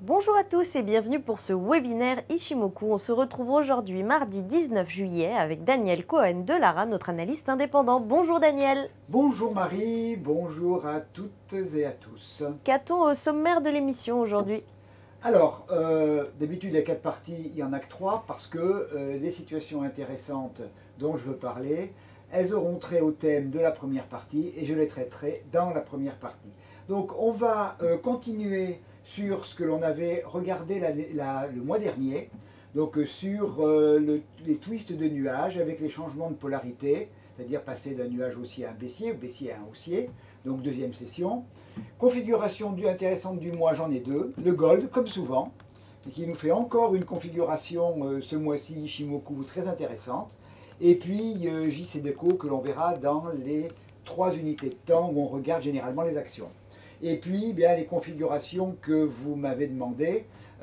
Bonjour à tous et bienvenue pour ce webinaire Ishimoku. On se retrouve aujourd'hui mardi 19 juillet avec Daniel Cohen de Lara, notre analyste indépendant. Bonjour Daniel. Bonjour Marie, bonjour à toutes et à tous. Qu'a-t-on au sommaire de l'émission aujourd'hui? Alors, d'habitude, il y a 4 parties, il n'y en a que 3 parce que les situations intéressantes dont je veux parler, elles auront trait au thème de la première partie et je les traiterai dans la première partie. Donc, on va continuer sur ce que l'on avait regardé le mois dernier, donc sur les twists de nuages avec les changements de polarité, c'est-à-dire passer d'un nuage haussier à un baissier, ou baissier à un haussier, donc deuxième session. Configuration intéressante du mois, j'en ai deux. Le Gold, comme souvent, qui nous fait encore une configuration ce mois-ci Ishimoku très intéressante. Et puis JC Deco que l'on verra dans les 3 unités de temps où on regarde généralement les actions. Et puis bien, les configurations que vous m'avez demandé,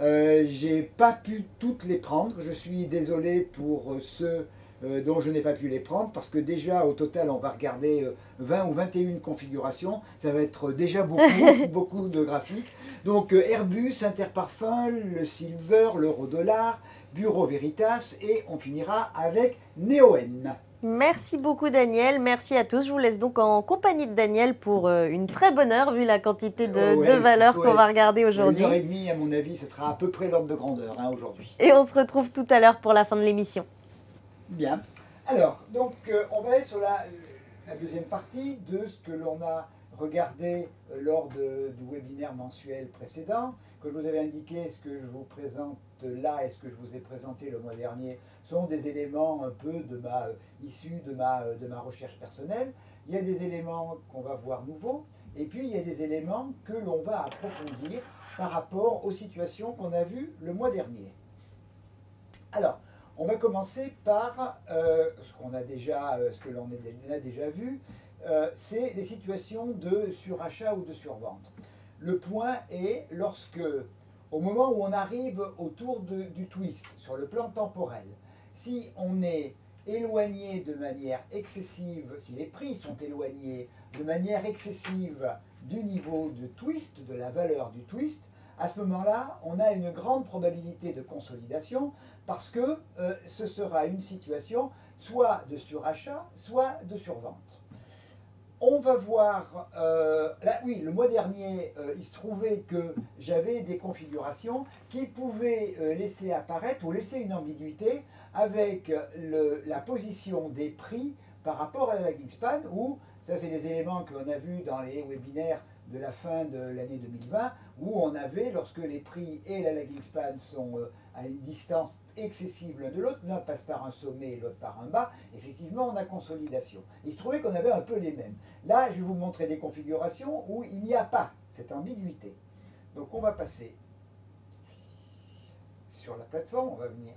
j'ai pas pu toutes les prendre. Je suis désolé pour ceux dont je n'ai pas pu les prendre parce que déjà au total on va regarder 20 ou 21 configurations, ça va être déjà beaucoup, beaucoup de graphiques. Donc Airbus, Interparfum, le Silver, l'Euro-Dollar, Bureau Veritas et on finira avec Neoen. Merci beaucoup Daniel, merci à tous. Je vous laisse donc en compagnie de Daniel pour une très bonne heure vu la quantité de valeurs qu'on va regarder aujourd'hui. 1h30 à mon avis, ce sera à peu près l'ordre de grandeur aujourd'hui. Et on se retrouve tout à l'heure pour la fin de l'émission. Bien. Alors, donc, on va aller sur la deuxième partie de ce que l'on a regardé lors du webinaire mensuel précédent. Comme je vous avais indiqué, ce que je vous présente là et ce que je vous ai présenté le mois dernier sont des éléments un peu issus de ma recherche personnelle. Il y a des éléments qu'on va voir nouveaux, et puis il y a des éléments que l'on va approfondir par rapport aux situations qu'on a vues le mois dernier. Alors, on va commencer par ce que l'on a déjà vu, c'est les situations de surachat ou de survente. Le point est au moment où on arrive autour du twist, sur le plan temporel, si on est éloigné de manière excessive, si les prix sont éloignés de manière excessive du niveau de twist, de la valeur du twist, à ce moment-là, on a une grande probabilité de consolidation parce que ce sera une situation soit de surachat, soit de survente. On va voir, oui, le mois dernier, il se trouvait que j'avais des configurations qui pouvaient laisser apparaître ou laisser une ambiguïté avec la position des prix par rapport à la lagging span, où, ça c'est des éléments qu'on a vus dans les webinaires de la fin de l'année 2020, où on avait, lorsque les prix et la lagging span sont à une distance excessive l'un de l'autre, l'un passe par un sommet et l'autre par un bas, effectivement on a consolidation. Il se trouvait qu'on avait un peu les mêmes. Là, je vais vous montrer des configurations où il n'y a pas cette ambiguïté. Donc on va passer sur la plateforme, on va venir.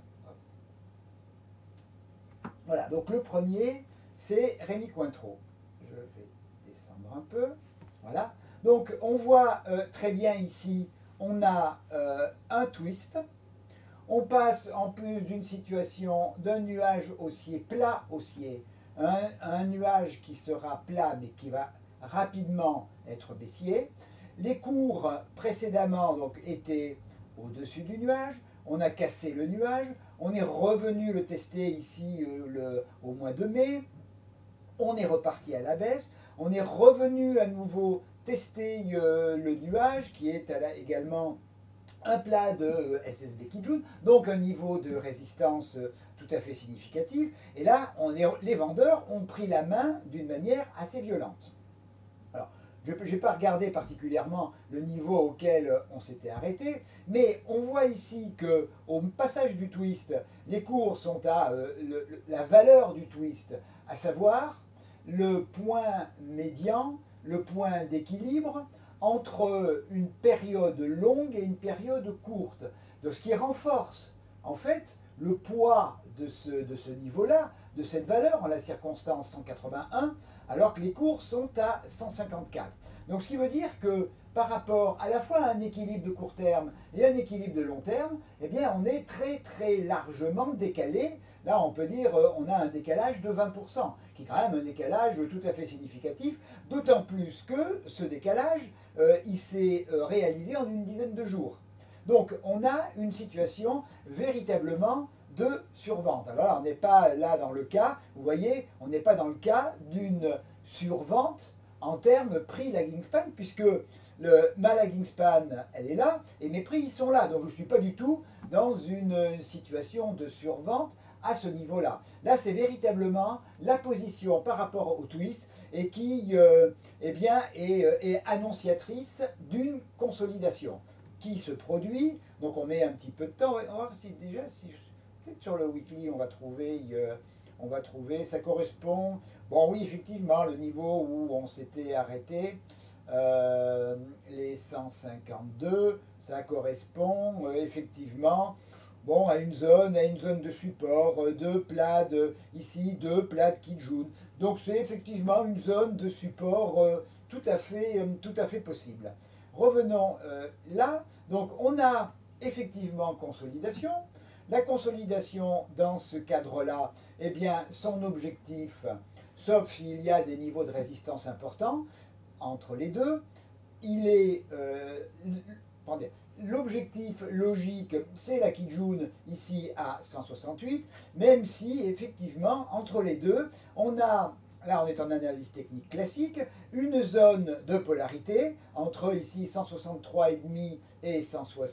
Voilà, donc le premier, c'est Rémi Cointreau. Je vais descendre un peu. Voilà. Donc on voit très bien ici, on a un twist. On passe en plus d'une situation d'un nuage haussier plat haussier, un nuage qui sera plat mais qui va rapidement être baissier. Les cours précédemment donc, étaient au-dessus du nuage, on a cassé le nuage, on est revenu le tester ici au mois de mai, on est reparti à la baisse, on est revenu à nouveau tester le nuage qui est également un plat de SSB Kijun, donc un niveau de résistance tout à fait significatif. Et là, les vendeurs ont pris la main d'une manière assez violente. Alors, je n'ai pas regardé particulièrement le niveau auquel on s'était arrêté, mais on voit ici qu'au passage du twist, les cours sont à la valeur du twist, à savoir le point médian, le point d'équilibre, entre une période longue et une période courte. Donc, ce qui renforce en fait le poids de ce niveau-là, de cette valeur en la circonstance 181, alors que les cours sont à 154. Donc ce qui veut dire que par rapport à la fois à un équilibre de court terme et un équilibre de long terme, eh bien on est très très largement décalé. Là on peut dire on a un décalage de 20%, qui est quand même un décalage tout à fait significatif, d'autant plus que ce décalage il s'est réalisé en une dizaine de jours. Donc on a une situation véritablement de survente. Alors là, on n'est pas là dans le cas, vous voyez, on n'est pas dans le cas d'une survente en termes prix lagging span, puisque ma lagging span, elle est là, et mes prix, ils sont là. Donc je ne suis pas du tout dans une situation de survente à ce niveau-là. Là, c'est véritablement la position par rapport au twist et qui eh bien, est annonciatrice d'une consolidation qui se produit. Donc on met un petit peu de temps. On va voir si déjà, peut-être sur le weekly, on va trouver, ça correspond. Bon, oui, effectivement, le niveau où on s'était arrêté, les 152, ça correspond effectivement. Bon, à une zone de support, deux plats ici, deux plats de Kijun. Donc c'est effectivement une zone de support tout à fait possible. Revenons là. Donc on a effectivement consolidation. La consolidation dans ce cadre-là, eh bien, son objectif, sauf s'il y a des niveaux de résistance importants entre les deux, il est l'objectif logique, c'est la Kijun ici à 168, même si effectivement entre les deux, on a, là on est en analyse technique classique, une zone de polarité entre ici 163,5 et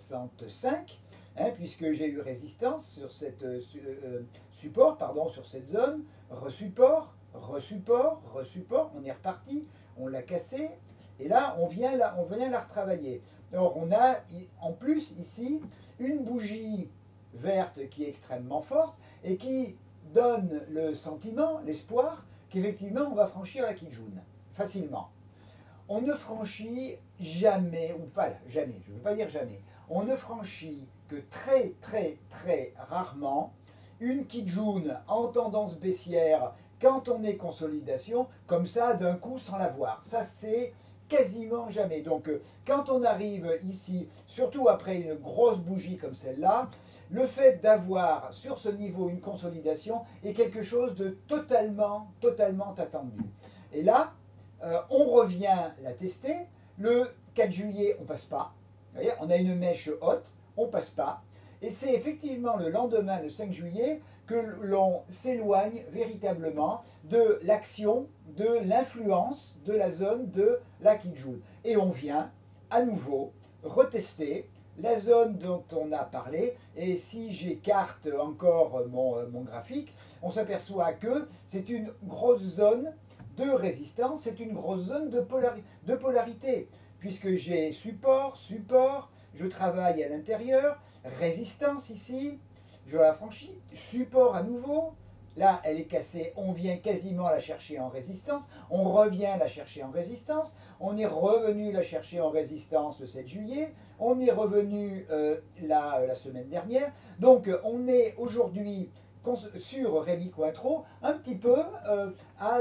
165, hein, puisque j'ai eu résistance sur cette support, pardon, sur cette zone, resupport, resupport, resupport, on est reparti, on l'a cassé, et là on vient la retravailler. Alors on a en plus ici une bougie verte qui est extrêmement forte et qui donne le sentiment, l'espoir qu'effectivement on va franchir la Kijun facilement. On ne franchit jamais, ou pas jamais, je ne veux pas dire jamais, on ne franchit que très très très rarement une Kijun en tendance baissière quand on est consolidation, comme ça d'un coup sans la voir. Ça c'est quasiment jamais. Donc quand on arrive ici, surtout après une grosse bougie comme celle-là, le fait d'avoir sur ce niveau une consolidation est quelque chose de totalement attendu. Et là, on revient la tester. Le 4 juillet, on ne passe pas. Vous voyez, on a une mèche haute, on ne passe pas. Et c'est effectivement le lendemain, le 5 juillet, que l'on s'éloigne véritablement de l'action, de l'influence de la zone de la Kijun. Et on vient à nouveau retester la zone dont on a parlé. Et si j'écarte encore mon graphique, on s'aperçoit que c'est une grosse zone de résistance, c'est une grosse zone de polarité, puisque j'ai support, support, je travaille à l'intérieur, résistance ici, je la franchis, support à nouveau, là elle est cassée, on vient quasiment la chercher en résistance, on revient la chercher en résistance, on est revenu la chercher en résistance le 7 juillet, on est revenu la semaine dernière, donc on est aujourd'hui sur Rémy Cointreau un petit peu à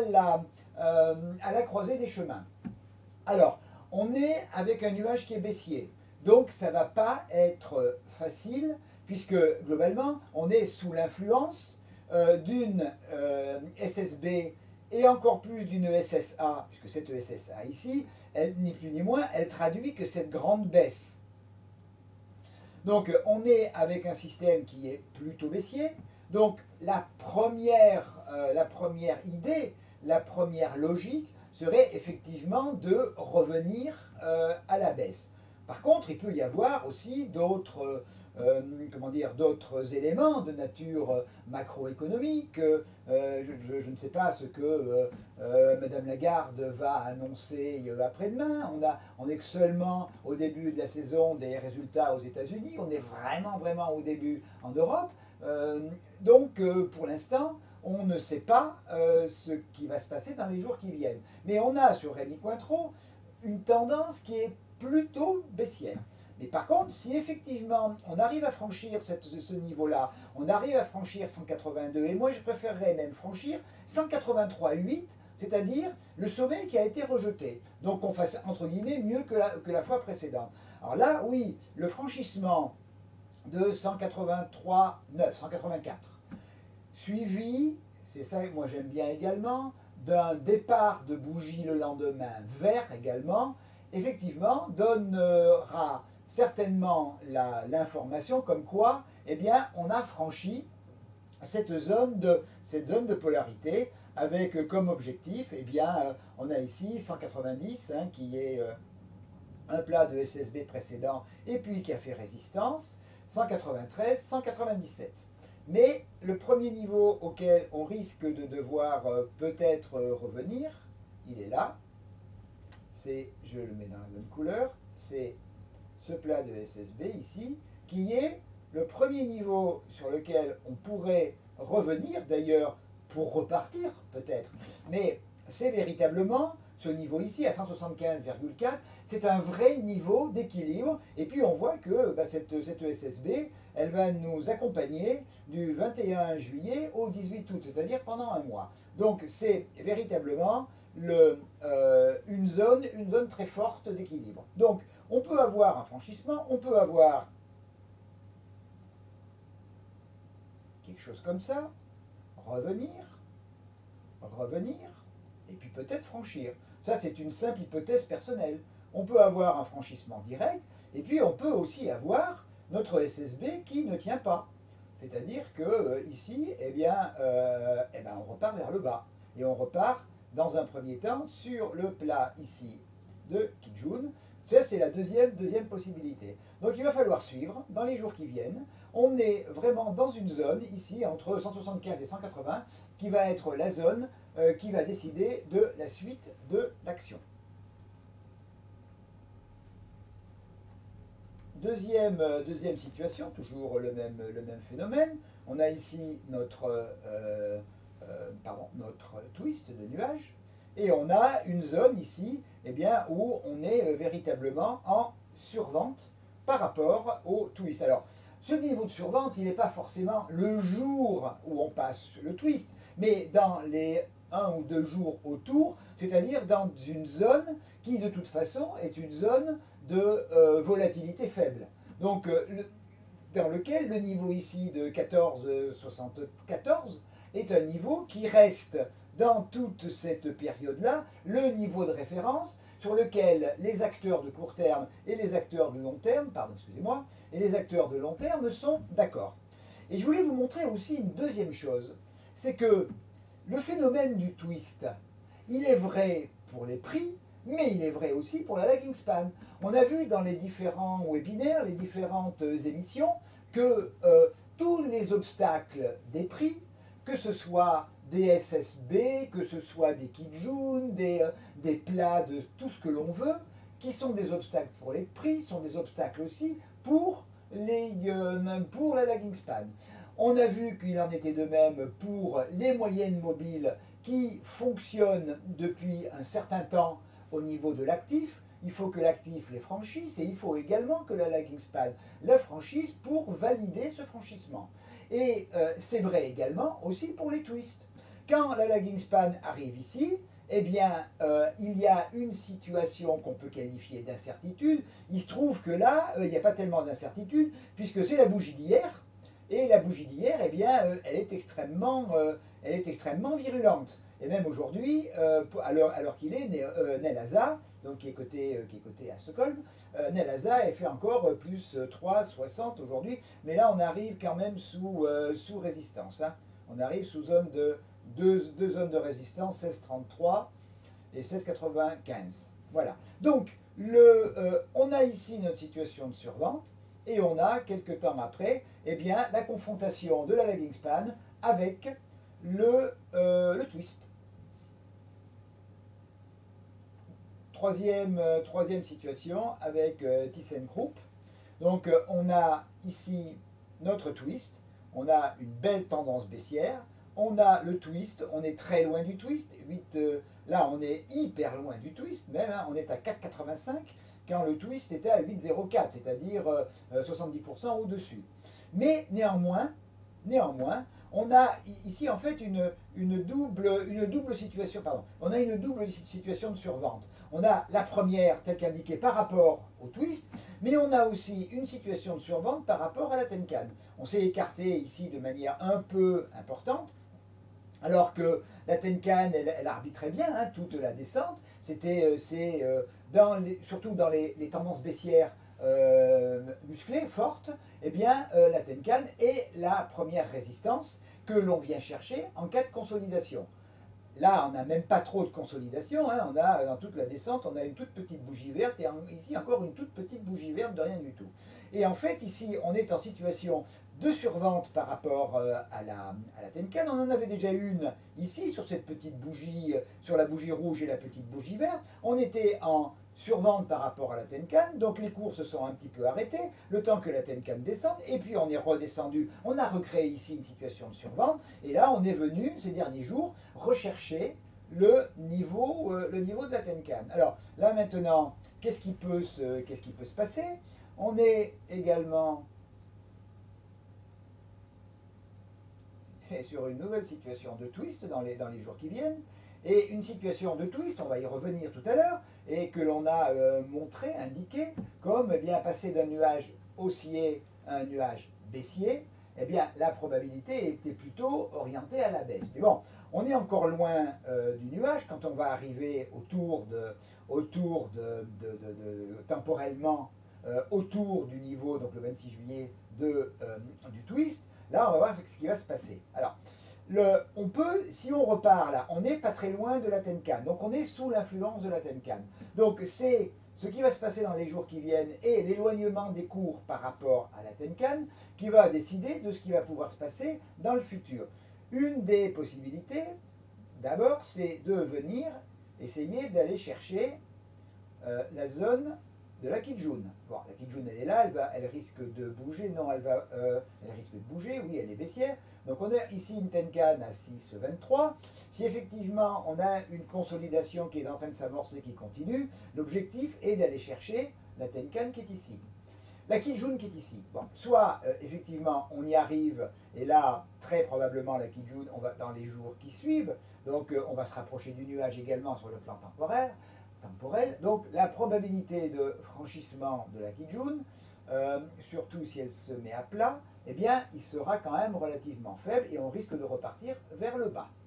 la croisée des chemins. Alors, on est avec un nuage qui est baissier, donc ça ne va pas être facile, puisque globalement, on est sous l'influence d'une SSB et encore plus d'une SSA, puisque cette SSA ici, elle, ni plus ni moins, elle traduit que cette grande baisse. Donc on est avec un système qui est plutôt baissier. Donc la première idée, la première logique serait effectivement de revenir à la baisse. Par contre, il peut y avoir aussi d'autres éléments de nature macroéconomique. Je ne sais pas ce que Madame Lagarde va annoncer après-demain. On est seulement au début de la saison des résultats aux États-Unis. On est vraiment au début en Europe. Donc, pour l'instant, on ne sait pas ce qui va se passer dans les jours qui viennent. Mais on a sur Rémy Cointreau une tendance qui est plutôt baissière. Mais par contre, si effectivement on arrive à franchir ce niveau-là, on arrive à franchir 182, et moi je préférerais même franchir 183,8, c'est-à-dire le sommet qui a été rejeté. Donc on fasse entre guillemets mieux que la fois précédente. Alors là, oui, le franchissement de 183,9, 184, suivi, c'est ça que moi j'aime bien également, d'un départ de bougie le lendemain vert également, effectivement donnera certainement l'information comme quoi, eh bien, on a franchi cette zone de polarité avec comme objectif, eh bien, on a ici 190 hein, qui est un plat de SSB précédent et puis qui a fait résistance, 193, 197. Mais le premier niveau auquel on risque de devoir peut-être revenir, il est là. C'est, je le mets dans la bonne couleur, c'est ce plat de SSB ici, qui est le premier niveau sur lequel on pourrait revenir, d'ailleurs pour repartir peut-être, mais c'est véritablement ce niveau ici à 175,4, c'est un vrai niveau d'équilibre, et puis on voit que cette ESSB, elle va nous accompagner du 21 juillet au 18 août, c'est-à-dire pendant un mois. Donc c'est véritablement une zone très forte d'équilibre. Donc on peut avoir un franchissement, on peut avoir quelque chose comme ça, revenir, et puis peut-être franchir. Ça, c'est une simple hypothèse personnelle. On peut avoir un franchissement direct, et puis on peut aussi avoir notre SSB qui ne tient pas. C'est-à-dire que ici, on repart vers le bas. Et on repart dans un premier temps sur le plat ici de Kijun. Ça, c'est la deuxième possibilité. Donc il va falloir suivre dans les jours qui viennent. On est vraiment dans une zone ici entre 175 et 180 qui va être la zone qui va décider de la suite de l'action. Deuxième situation, toujours le même phénomène. On a ici notre twist de nuage. Et on a une zone ici où on est véritablement en survente par rapport au twist. Alors, ce niveau de survente, il n'est pas forcément le jour où on passe le twist, mais dans les 1 ou 2 jours autour, c'est-à-dire dans une zone qui, de toute façon, est une zone de volatilité faible. Donc, dans lequel le niveau ici de 14,74 est un niveau qui reste dans toute cette période-là le niveau de référence sur lequel les acteurs de court terme et les acteurs de long terme, et les acteurs de long terme sont d'accord. Et je voulais vous montrer aussi une deuxième chose, c'est que le phénomène du twist, il est vrai pour les prix, mais il est vrai aussi pour la lagging span. On a vu dans les différents webinaires, les différentes émissions, que tous les obstacles des prix, que ce soit des SSB, que ce soit des Kijun, des plats de tout ce que l'on veut, qui sont des obstacles pour les prix, sont des obstacles aussi pour la lagging span. On a vu qu'il en était de même pour les moyennes mobiles qui fonctionnent depuis un certain temps au niveau de l'actif. Il faut que l'actif les franchisse et il faut également que la lagging span la franchisse pour valider ce franchissement. Et c'est vrai également aussi pour les twists. Quand la lagging span arrive ici, il y a une situation qu'on peut qualifier d'incertitude. Il se trouve que là, il n'y a pas tellement d'incertitude, puisque c'est la bougie d'hier, et la bougie d'hier, elle est extrêmement virulente. Et même aujourd'hui, alors qu'il est, Nel Asa, donc qui est coté à Stockholm, Nel Asa, elle fait encore plus 3,60 aujourd'hui, mais là on arrive quand même sous résistance. Hein. On arrive sous deux zones de résistance, 16,33 et 16,95. Voilà. Donc, on a ici notre situation de survente, et on a, quelques temps après, la confrontation de la lagging span avec le twist. Troisième situation avec ThyssenKrupp. Donc on a ici notre twist, on a une belle tendance baissière, on a le twist, on est très loin du twist, là on est hyper loin du twist même, hein, on est à 4,85 quand le twist était à 8,04, c'est-à-dire 70% au-dessus. Mais néanmoins, on a ici en fait une double situation, on a une double situation de survente. On a la première telle qu'indiquée par rapport au twist, mais on a aussi une situation de survente par rapport à la Tenkan. On s'est écarté ici de manière un peu importante, alors que la Tenkan, elle arbitrait bien toute la descente. Surtout dans les tendances baissières, musclée, forte, eh bien la Tenkan est la première résistance que l'on vient chercher en cas de consolidation. Là, on n'a même pas trop de consolidation, hein. On a, dans toute la descente, on a une toute petite bougie verte, et ici encore une toute petite bougie verte de rien du tout. Et en fait, ici, on est en situation de survente par rapport à la Tenkan. On en avait déjà une ici, sur cette petite bougie, sur la bougie rouge et la petite bougie verte. On était en survente par rapport à la Tenkan, donc les cours se sont un petit peu arrêtés, le temps que la Tenkan descende, et puis on est redescendu, on a recréé ici une situation de survente, et là on est venu, ces derniers jours, rechercher le niveau de la Tenkan. Alors là maintenant, qu'est-ce qui peut se passer? On est également sur une nouvelle situation de twist dans les jours qui viennent, et une situation de twist, on va y revenir tout à l'heure, et que l'on a montré, indiqué, comme eh bien, passer d'un nuage haussier à un nuage baissier, eh bien, la probabilité était plutôt orientée à la baisse. Mais bon, on est encore loin du nuage quand on va arriver temporellement autour du niveau, donc le 26 juillet, du twist. Là, on va voir ce qui va se passer. Alors, on peut, si on repart là, on n'est pas très loin de la Tenkan, donc on est sous l'influence de la Tenkan. Donc c'est ce qui va se passer dans les jours qui viennent et l'éloignement des cours par rapport à la Tenkan qui va décider de ce qui va pouvoir se passer dans le futur. Une des possibilités, d'abord, c'est de venir essayer d'aller chercher la zone de la Kijun. Bon, la Kijun, elle est là, elle risque de bouger. Non, elle risque de bouger, oui, elle est baissière. Donc on a ici une Tenkan à 6,23. Si effectivement on a une consolidation qui est en train de s'amorcer, qui continue, l'objectif est d'aller chercher la Tenkan qui est ici. La Kijun qui est ici. Bon, soit effectivement on y arrive, et là très probablement la Kijun, on va dans les jours qui suivent, donc on va se rapprocher du nuage également sur le plan temporel. Donc la probabilité de franchissement de la Kijun, surtout si elle se met à plat, eh bien il sera quand même relativement faible et on risque de repartir vers le bas.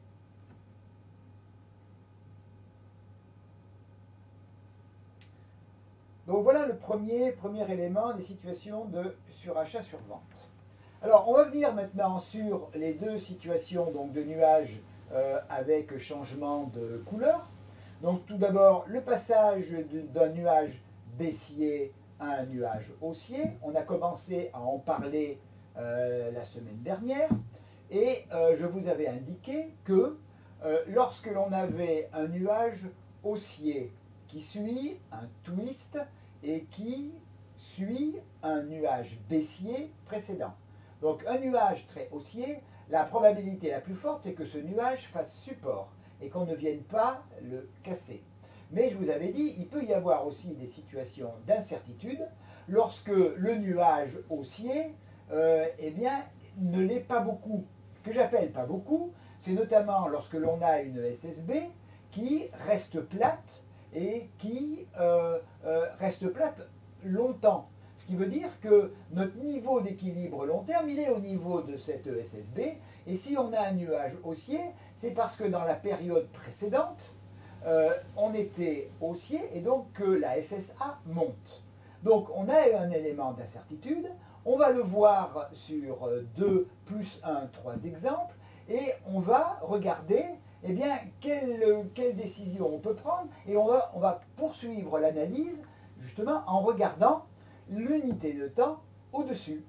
Donc voilà le premier élément des situations de surachat-survente. Alors on va venir maintenant sur les deux situations donc, de nuages avec changement de couleur. Donc tout d'abord, le passage d'un nuage baissier à un nuage haussier. On a commencé à en parler la semaine dernière. Et je vous avais indiqué que lorsque l'on avait un nuage haussier qui suit un twist et qui suit un nuage baissier précédent. Donc un nuage très haussier, la probabilité la plus forte, c'est que ce nuage fasse support et qu'on ne vienne pas le casser. Mais je vous avais dit, il peut y avoir aussi des situations d'incertitude lorsque le nuage haussier eh bien, ne l'est pas beaucoup. Ce que j'appelle pas beaucoup, c'est notamment lorsque l'on a une SSB qui reste plate et qui reste plate longtemps. Ce qui veut dire que notre niveau d'équilibre long terme, il est au niveau de cette SSB. Et si on a un nuage haussier, c'est parce que dans la période précédente, on était haussier et donc que la SSA monte. Donc on a un élément d'incertitude. On va le voir sur 2 plus 1, 3 exemples. Et on va regarder eh bien, quelle décision on peut prendre. Et on va poursuivre l'analyse justement en regardant l'unité de temps au-dessus.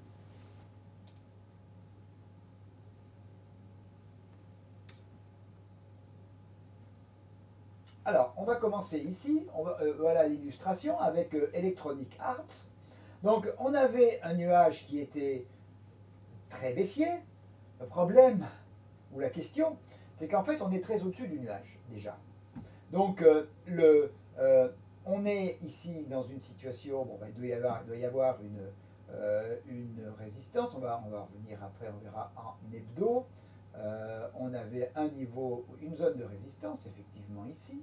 Alors, on va commencer ici. Voilà l'illustration avec Electronic Arts. Donc, on avait un nuage qui était très baissier. Le problème, ou la question, c'est qu'en fait, on est très au-dessus du nuage, déjà. Donc, on est ici dans une situation, bon, il doit y avoir une résistance. On va revenir après, on verra en hebdo. On avait un niveau, une zone de résistance, effectivement, ici.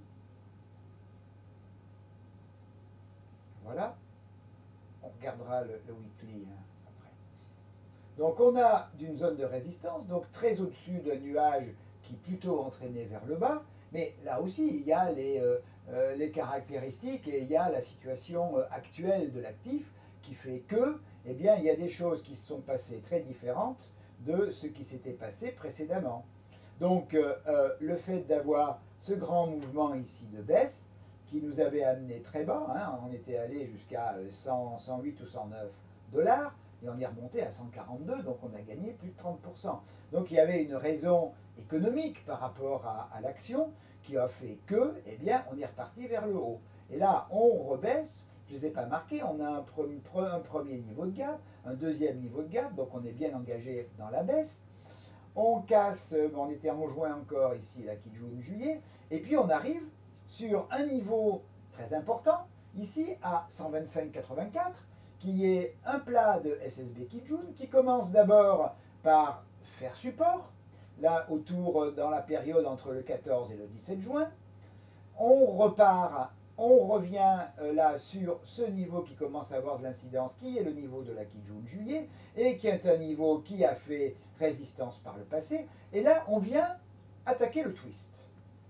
Voilà. On regardera le weekly après. Donc on a d'une zone de résistance, donc très au-dessus d'un nuage qui plutôt entraîné vers le bas, mais là aussi il y a les caractéristiques et il y a la situation actuelle de l'actif qui fait que, eh bien, il y a des choses qui se sont passées très différentes de ce qui s'était passé précédemment. Donc, le fait d'avoir ce grand mouvement ici de baisse, qui nous avait amené très bas, hein, on était allé jusqu'à 100, 108 ou 109 dollars, et on est remonté à 142, donc on a gagné plus de 30%. Donc il y avait une raison économique par rapport à l'action qui a fait que, eh bien, on est reparti vers le haut. Et là, on rebaisse, je ne les ai pas marqués, on a un premier niveau de gap, un deuxième niveau de gap, donc on est bien engagé dans la baisse. On casse, on était en juin encore ici, là, qui joue juillet, et puis on arrive sur un niveau très important, ici à 125,84, qui est un plat de SSB Kijun, qui commence d'abord par faire support, là autour dans la période entre le 14 et le 17 juin. On repart, on revient là sur ce niveau qui commence à avoir de l'incidence, qui est le niveau de la Kijun juillet, et qui est un niveau qui a fait résistance par le passé. Et là, on vient attaquer le twist.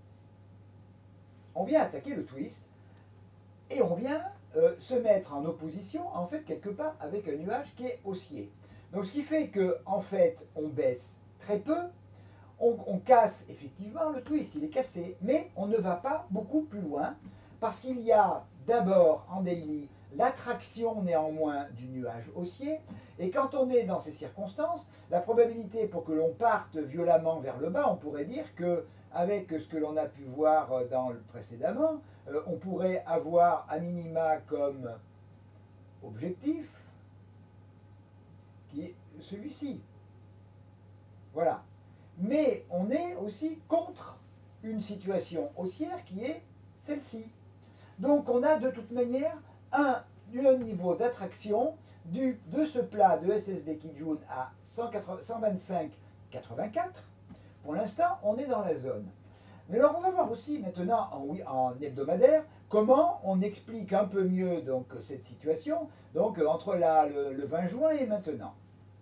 On vient attaquer le twist, et on vient se mettre en opposition, en fait, quelque part, avec un nuage qui est haussier. Donc, ce qui fait que, en fait, on baisse très peu, on casse effectivement le twist, il est cassé, mais on ne va pas beaucoup plus loin, parce qu'il y a d'abord en daily l'attraction néanmoins du nuage haussier, et quand on est dans ces circonstances, la probabilité pour que l'on parte violemment vers le bas, on pourrait dire que, avec ce que l'on a pu voir dans le précédemment, on pourrait avoir à minima comme objectif qui est celui-ci. Voilà. Mais on est aussi contre une situation haussière qui est celle-ci. Donc on a de toute manière un niveau d'attraction de ce plat de SSB Kijun à 125,84. Pour l'instant, on est dans la zone. Mais alors on va voir aussi maintenant en hebdomadaire comment on explique un peu mieux donc, cette situation donc, entre le 20 juin et maintenant.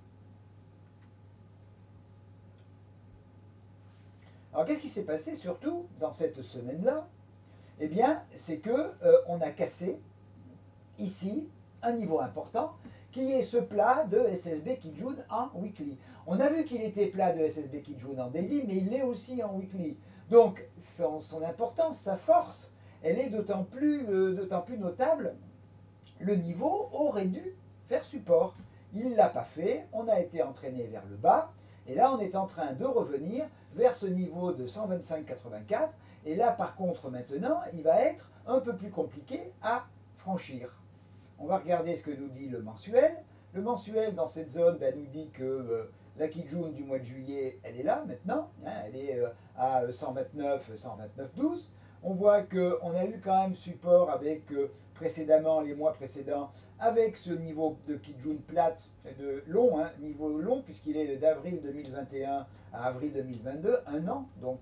Alors qu'est-ce qui s'est passé surtout dans cette semaine-là? Eh bien, c'est que on a cassé ici un niveau important qui est ce plat de SSB Kijun en weekly. On a vu qu'il était plat de SSB Kijun en daily, mais il l'est aussi en weekly. Donc son importance, sa force, elle est d'autant plus notable. Le niveau aurait dû faire support. Il ne l'a pas fait, on a été entraîné vers le bas, et là on est en train de revenir vers ce niveau de 125,84, et là par contre maintenant, il va être un peu plus compliqué à franchir. On va regarder ce que nous dit le mensuel. Le mensuel dans cette zone nous dit que la Kijun du mois de juillet, elle est là maintenant, hein, elle est à 129, 129,12. On voit qu'on a eu quand même support avec précédemment, les mois précédents, avec ce niveau de Kijun plate, de long, hein, niveau long, puisqu'il est d'avril 2021 à avril 2022, un an, donc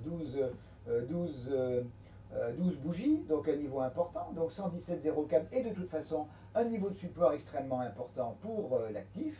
12 bougies, donc un niveau important, donc 117,04 et de toute façon un niveau de support extrêmement important pour l'actif.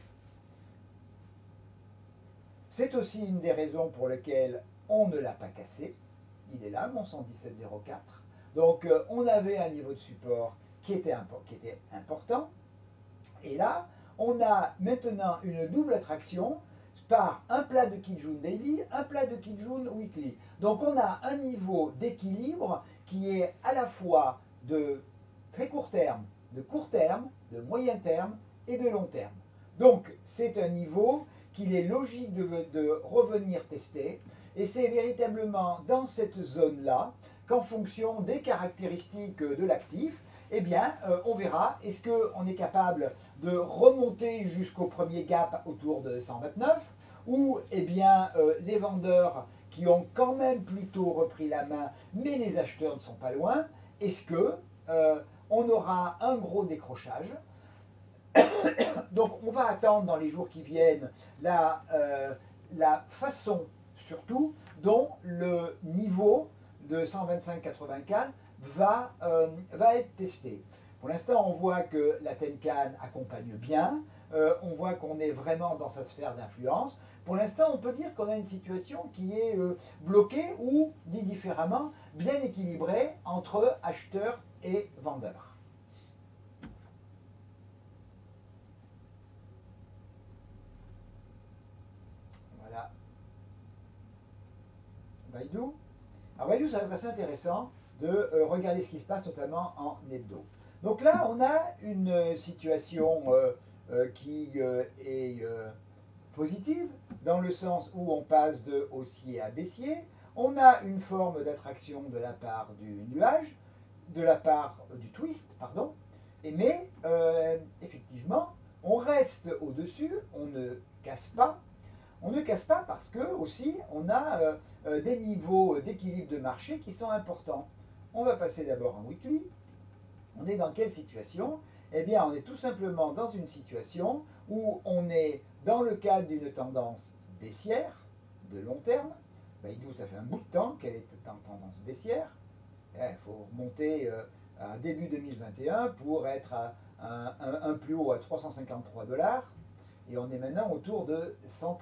C'est aussi une des raisons pour lesquelles on ne l'a pas cassé. Il est là, mon 117,04. Donc on avait un niveau de support qui était important. Et là, on a maintenant une double attraction par un plat de Kijun Daily, un plat de Kijun Weekly. Donc on a un niveau d'équilibre qui est à la fois de très court terme, de moyen terme et de long terme. Donc c'est un niveau qu'il est logique de revenir tester, et c'est véritablement dans cette zone-là qu'en fonction des caractéristiques de l'actif, eh bien, on verra, est-ce qu'on est capable de remonter jusqu'au premier gap autour de 129, ou eh bien, les vendeurs qui ont quand même plutôt repris la main, mais les acheteurs ne sont pas loin, est-ce que on aura un gros décrochage? Donc on va attendre dans les jours qui viennent la façon surtout dont le niveau de 125,84 va être testé. Pour l'instant, on voit que la Tenkan accompagne bien. on voit qu'on est vraiment dans sa sphère d'influence. Pour l'instant, on peut dire qu'on a une situation qui est bloquée ou, dit différemment, bien équilibrée entre acheteurs et vendeurs. Voilà. Baidu. Alors Baidu, ça va être assez intéressant de regarder ce qui se passe, notamment en hebdo. Donc là, on a une situation qui est positive, dans le sens où on passe de haussier à baissier. On a une forme d'attraction de la part du nuage, de la part du twist, pardon. Mais effectivement, on reste au-dessus, on ne casse pas. On ne casse pas parce que aussi on a des niveaux d'équilibre de marché qui sont importants. On va passer d'abord en weekly. On est dans quelle situation? Eh bien, on est tout simplement dans une situation où on est dans le cadre d'une tendance baissière de long terme. Baidu, ça fait un bout de temps qu'elle est en tendance baissière. Il faut remonter à début 2021 pour être à un plus haut à 353 $. Et on est maintenant autour de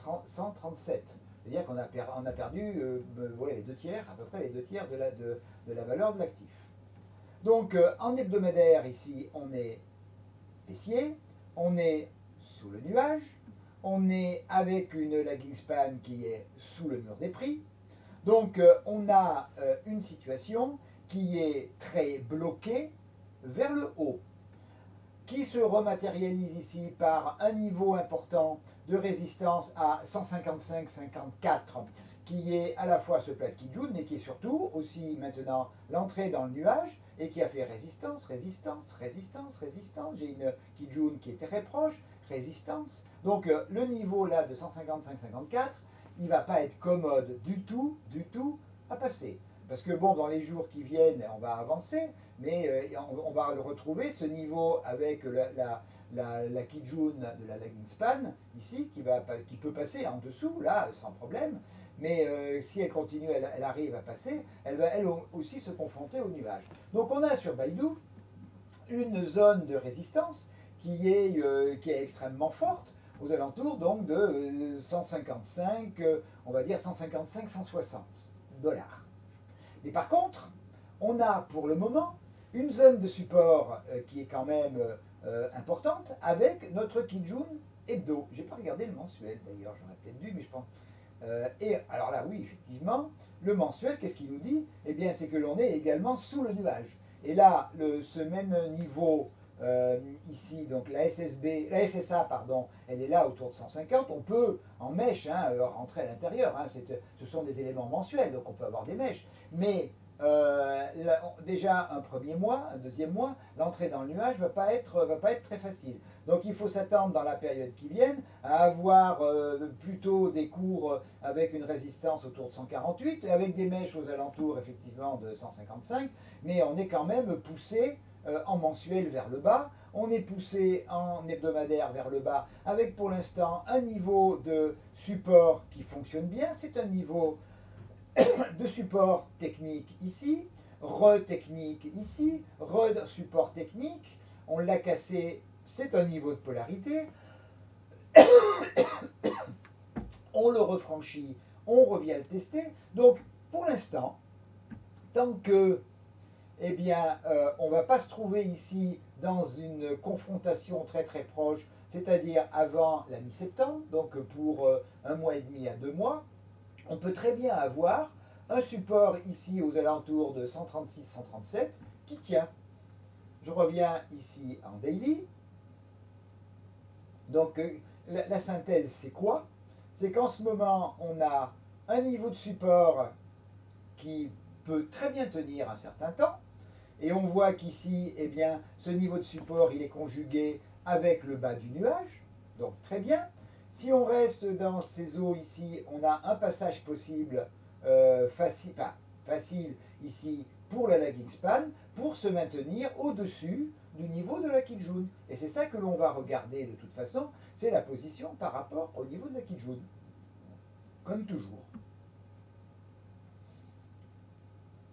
137. C'est-à-dire qu'on a perdu les 2 tiers, à peu près les 2 tiers de la valeur de l'actif. Donc en hebdomadaire, ici, on est baissier, on est sous le nuage, on est avec une lagging span qui est sous le mur des prix. Donc on a une situation qui est très bloquée vers le haut, qui se rematérialise ici par un niveau important de résistance à 155,54, qui est à la fois ce plat de Kijun, mais qui est surtout aussi maintenant l'entrée dans le nuage, et qui a fait résistance, résistance, résistance, résistance. J'ai une Kijun qui est très proche, résistance. Donc le niveau là de 155,54, il ne va pas être commode du tout à passer. Parce que bon, dans les jours qui viennent, on va avancer, mais on va le retrouver, ce niveau avec la Kijun de la lagging span, ici, qui peut passer en dessous, là, sans problème. Mais si elle continue, elle arrive à passer, elle va elle aussi se confronter au nuage. Donc on a sur Baidu une zone de résistance qui est extrêmement forte, aux alentours donc de 155, on va dire 155, 160 $. Mais par contre, on a pour le moment une zone de support qui est quand même importante avec notre Kijun hebdo. Je n'ai pas regardé le mensuel d'ailleurs, j'aurais peut-être dû, mais je pense. Et alors là, oui, effectivement, le mensuel, qu'est-ce qu'il nous dit? Eh bien, c'est que l'on est également sous le nuage. Et là, ce même niveau ici, donc la SSA, pardon, elle est là autour de 150. On peut en mèche rentrer à l'intérieur. Ce sont des éléments mensuels, donc on peut avoir des mèches. Mais déjà un premier mois, un deuxième mois, l'entrée dans le nuage va pas être très facile. Donc il faut s'attendre dans la période qui vient à avoir plutôt des cours avec une résistance autour de 148 et avec des mèches aux alentours effectivement de 155, mais on est quand même poussé en mensuel vers le bas, on est poussé en hebdomadaire vers le bas avec pour l'instant un niveau de support qui fonctionne bien, c'est un niveau de support technique ici, re-technique ici, re-support technique, on l'a cassé, c'est un niveau de polarité, on le refranchit, on revient le tester. Donc pour l'instant, tant que eh bien, on ne va pas se trouver ici dans une confrontation très très proche, c'est-à-dire avant la mi-septembre, donc pour un mois et demi à 2 mois, on peut très bien avoir un support ici aux alentours de 136-137 qui tient. Je reviens ici en daily. Donc la synthèse, c'est quoi? C'est qu'en ce moment, on a un niveau de support qui peut très bien tenir un certain temps. Et on voit qu'ici, eh bien, ce niveau de support, il est conjugué avec le bas du nuage. Donc très bien. Si on reste dans ces eaux ici, on a un passage possible facile ici pour la lagging span, pour se maintenir au-dessus du niveau de la Kijun. Et c'est ça que l'on va regarder de toute façon, c'est la position par rapport au niveau de la Kijun. Comme toujours.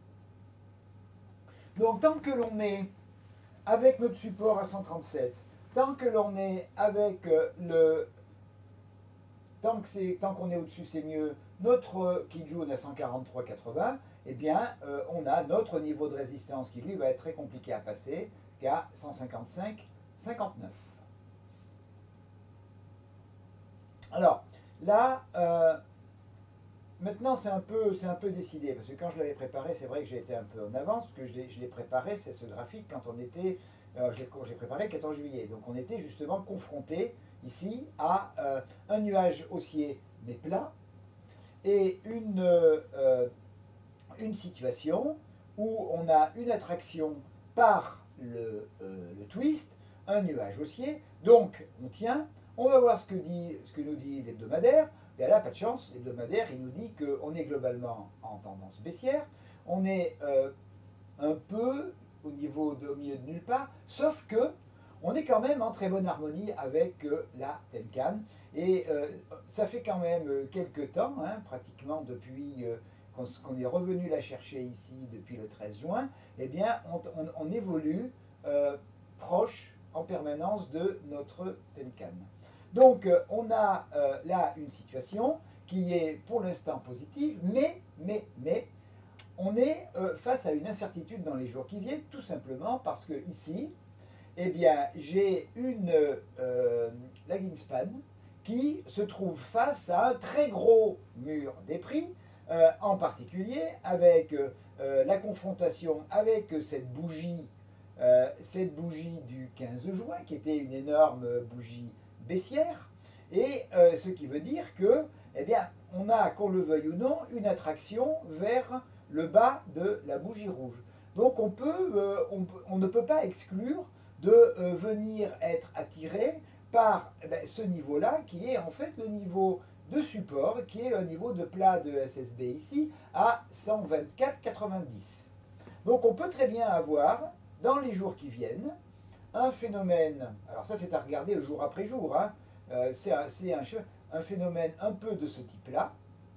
Donc tant que l'on est avec notre support à 137, tant que l'on est avec tant qu'on est au-dessus, c'est mieux. Notre Kijun à 143,80, eh bien, on a notre niveau de résistance qui, lui, va être très compliqué à passer, qu'à 155,59. Alors, là, maintenant, c'est un peu décidé, parce que quand je l'avais préparé, c'est vrai que j'ai été un peu en avance, parce que je l'ai préparé, c'est ce graphique, quand on était, j'ai préparé le 14 juillet, donc on était justement confronté, ici, à un nuage haussier, mais plat, et une situation où on a une attraction par le twist, un nuage haussier, donc on tient, on va voir ce que nous dit l'hebdomadaire. Et là, pas de chance, l'hebdomadaire, il nous dit qu'on est globalement en tendance baissière, on est un peu au milieu de nulle part, sauf que on est quand même en très bonne harmonie avec la Tenkan. Et ça fait quand même quelques temps, hein, pratiquement depuis qu'on est revenu la chercher ici depuis le 13 juin, eh bien on évolue proche en permanence de notre Tenkan. Donc on a là une situation qui est pour l'instant positive, mais on est face à une incertitude dans les jours qui viennent, tout simplement parce que ici, eh bien, j'ai une lagging span qui se trouve face à un très gros mur des prix, en particulier avec la confrontation avec cette bougie du 15 juin, qui était une énorme bougie baissière, et ce qui veut dire que, eh bien, on a, qu'on le veuille ou non, une attraction vers le bas de la bougie rouge. Donc on ne peut pas exclure de venir être attiré par ce niveau-là, qui est en fait le niveau de support, qui est un niveau de plat de SSB ici, à 124,90. Donc on peut très bien avoir, dans les jours qui viennent, un phénomène, alors ça c'est à regarder jour après jour, hein, c'est un phénomène un peu de ce type-là,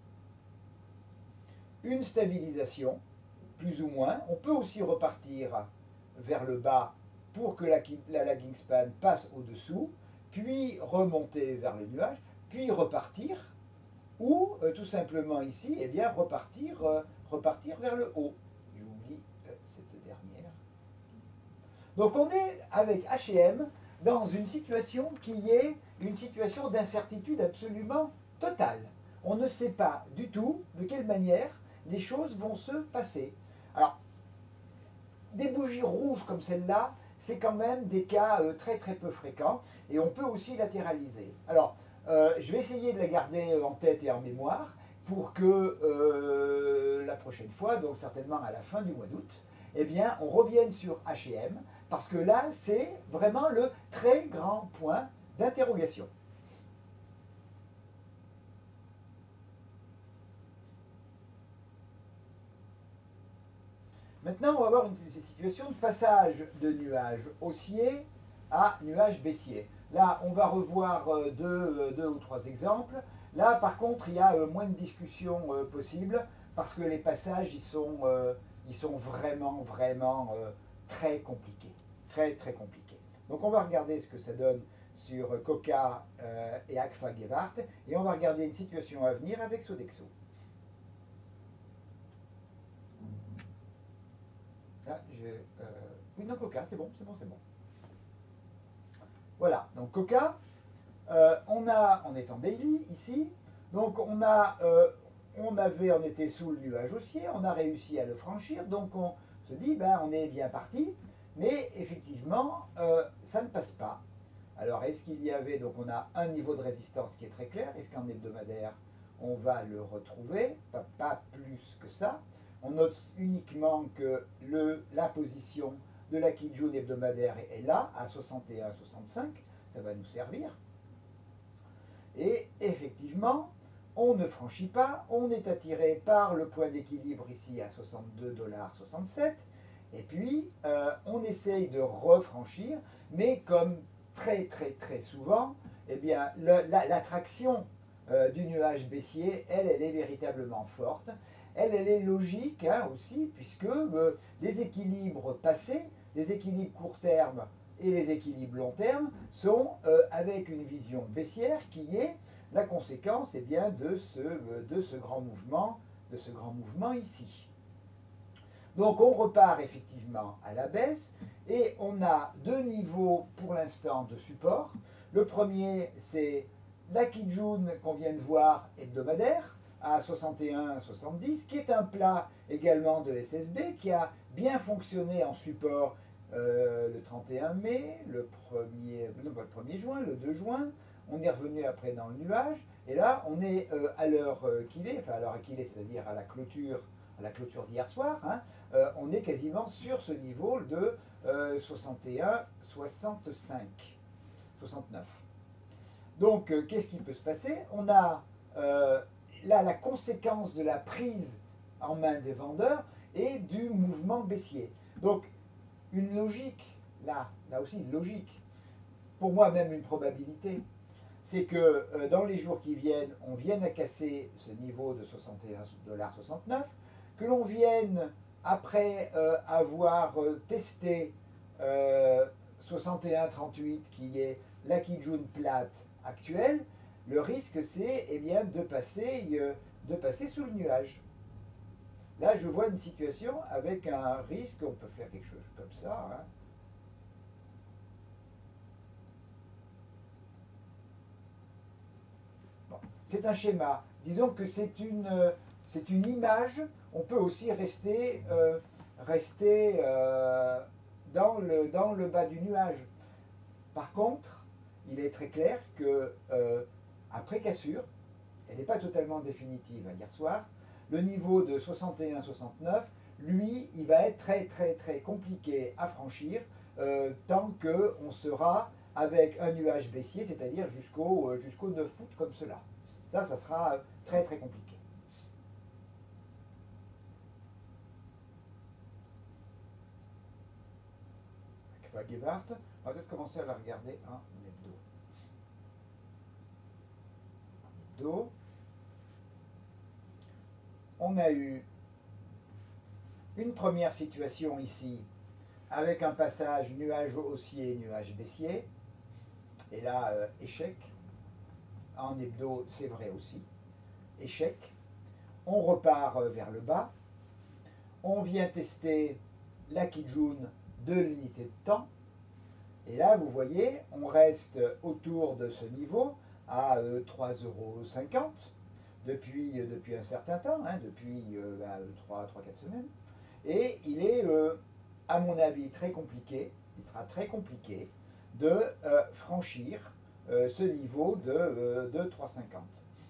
une stabilisation, plus ou moins. On peut aussi repartir vers le bas pour que la lagging span passe au-dessous, puis remonter vers les nuages, puis repartir, ou tout simplement ici, eh bien, repartir vers le haut. J'oublie cette dernière. Donc on est avec H&M dans une situation qui est une situation d'incertitude absolument totale. On ne sait pas du tout de quelle manière les choses vont se passer. Alors, des bougies rouges comme celle-là, c'est quand même des cas très très peu fréquents, et on peut aussi latéraliser. Alors, je vais essayer de la garder en tête et en mémoire pour que la prochaine fois, donc certainement à la fin du mois d'août, eh bien, on revienne sur H&M, parce que là, c'est vraiment le très grand point d'interrogation. Maintenant, on va voir une situation de passage de nuages haussiers à nuages baissiers. Là, on va revoir deux ou trois exemples. Là, par contre, il y a moins de discussion possible parce que les passages, ils sont vraiment très compliqués. Très, très compliqués. Donc, on va regarder ce que ça donne sur Coca et Agfa Gewart, et on va regarder une situation à venir avec Sodexo. Là, oui, non, Coca, c'est bon. Voilà, donc Coca, on est en daily ici, donc on était sous le nuage haussier, on a réussi à le franchir, donc on se dit, ben on est bien parti, mais effectivement, ça ne passe pas. Alors, est-ce qu'il y avait, donc on a un niveau de résistance qui est très clair, est-ce qu'en hebdomadaire, on va le retrouver, pas plus que ça. On note uniquement que la position de la Kijun hebdomadaire est là, à 61,65, ça va nous servir. Et effectivement, on ne franchit pas, on est attiré par le point d'équilibre ici à 62,67 $, et puis on essaye de refranchir, mais comme très souvent, eh bien l'attraction du nuage baissier, elle est véritablement forte. Elle est logique hein, aussi, puisque les équilibres passés, les équilibres court terme et les équilibres long terme sont avec une vision baissière qui est la conséquence eh bien, de ce grand mouvement ici. Donc on repart effectivement à la baisse et on a deux niveaux pour l'instant de support. Le premier, c'est la Kijun qu'on vient de voir hebdomadaire à 61,70, qui est un plat également de SSB qui a bien fonctionné en support le 31 mai, le 1er juin, le 2 juin. On est revenu après dans le nuage et là on est à l'heure qu'il est, enfin à l'heure qu'il est, c'est-à-dire à la clôture d'hier soir, hein, on est quasiment sur ce niveau de 61, 65, 69. Donc, qu'est-ce qui peut se passer? On a là la conséquence de la prise en main des vendeurs et du mouvement baissier. Donc, une logique, là aussi une logique, pour moi même une probabilité, c'est que dans les jours qui viennent, on vienne à casser ce niveau de 61,69 $, que l'on vienne, après avoir testé 61,38 qui est la Kijun plate actuelle, le risque c'est eh bien, de passer sous le nuage. Là, je vois une situation avec un risque, on peut faire quelque chose comme ça. Hein. Bon. C'est un schéma. Disons que c'est une image. On peut aussi rester dans le bas du nuage. Par contre, il est très clair que après cassure, elle n'est pas totalement définitive hier soir, le niveau de 61,69, lui, il va être très très très compliqué à franchir tant qu'on sera avec un nuage baissier, c'est-à-dire jusqu'au 9 août comme cela. Ça sera très très compliqué. Gewart, on va peut-être commencer à la regarder en hebdo. On a eu une première situation ici avec un passage nuage haussier, nuage baissier. Et là, échec. En hebdo, c'est vrai aussi. Échec. On repart vers le bas. On vient tester la Kijun de l'unité de temps. Et là, vous voyez, on reste autour de ce niveau à 3,50 € depuis un certain temps, hein, depuis 3-4 semaines. Et il est, à mon avis, très compliqué, il sera très compliqué de franchir ce niveau de 3,50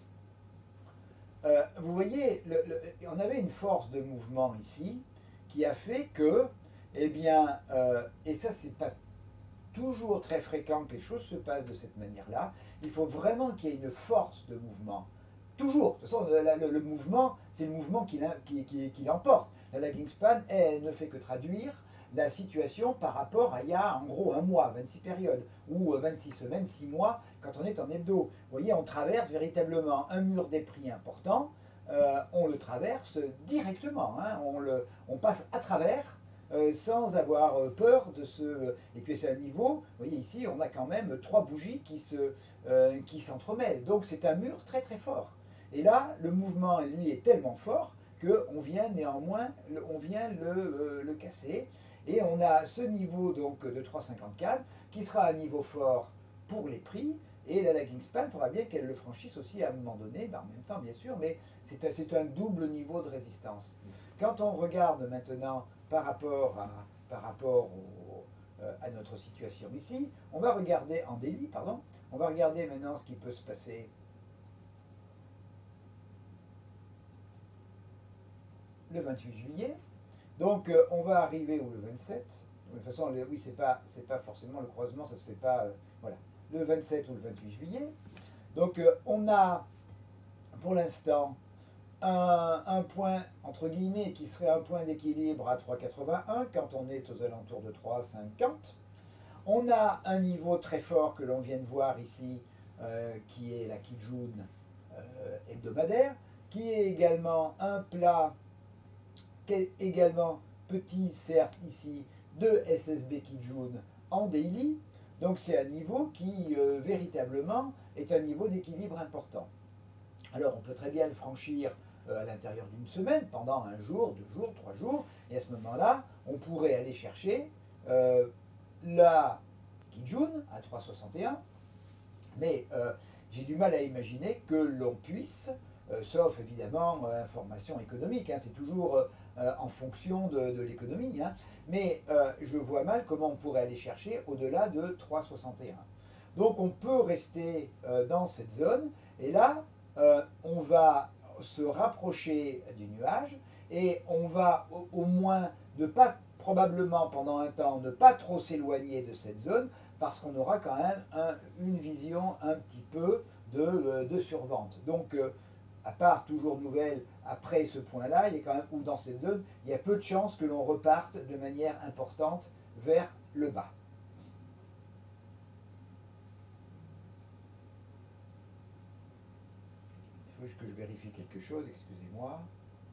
€. Vous voyez, on avait une force de mouvement ici qui a fait que, eh bien, et ça c'est pas toujours très fréquent que les choses se passent de cette manière-là, il faut vraiment qu'il y ait une force de mouvement. Toujours. De toute façon, le mouvement, c'est le mouvement qui l'emporte. La lagging span, elle ne fait que traduire la situation par rapport à il y a en gros un mois, 26 périodes, ou 26 semaines, 6 mois, quand on est en hebdo. Vous voyez, on traverse véritablement un mur des prix important, on le traverse directement, hein, on passe à travers sans avoir peur de ce... Et puis c'est un niveau, vous voyez ici, on a quand même 3 bougies qui s'entremêlent. Donc c'est un mur très très fort. Et là, le mouvement, lui, est tellement fort qu'on vient néanmoins, on vient le casser. Et on a ce niveau donc de 3,54 qui sera un niveau fort pour les prix. Et la lagging span, il faudra bien qu'elle le franchisse aussi à un moment donné, en même temps bien sûr, mais c'est un double niveau de résistance. Quand on regarde maintenant par rapport à notre situation ici, on va regarder en daily, pardon, on va regarder maintenant ce qui peut se passer le 28 juillet. Donc on va arriver au le 27. De toute façon, oui, c'est pas forcément le croisement, ça se fait pas. Voilà, le 27 ou le 28 juillet. Donc on a pour l'instant un point entre guillemets qui serait un point d'équilibre à 3,81 quand on est aux alentours de 3,50. On a un niveau très fort que l'on vient de voir ici, qui est la Kijun hebdomadaire, qui est également un plat qui est également petit, certes, ici, de SSB Kijun en daily. Donc c'est un niveau qui véritablement est un niveau d'équilibre important. Alors on peut très bien le franchir à l'intérieur d'une semaine, pendant un jour, 2 jours, 3 jours, et à ce moment-là, on pourrait aller chercher la Kijun à 3,61, mais j'ai du mal à imaginer que l'on puisse, sauf évidemment information économique, hein, c'est toujours en fonction de l'économie, hein, mais je vois mal comment on pourrait aller chercher au-delà de 3,61. Donc on peut rester dans cette zone, et là, on va se rapprocher du nuage, et on va au moins ne pas, probablement pendant un temps, ne pas trop s'éloigner de cette zone, parce qu'on aura quand même une vision un petit peu de survente. Donc, à part toujours nouvelle, après ce point-là, il y a quand même, ou dans cette zone, il y a peu de chances que l'on reparte de manière importante vers le bas. Il faut que je vérifie quelque chose, excusez-moi.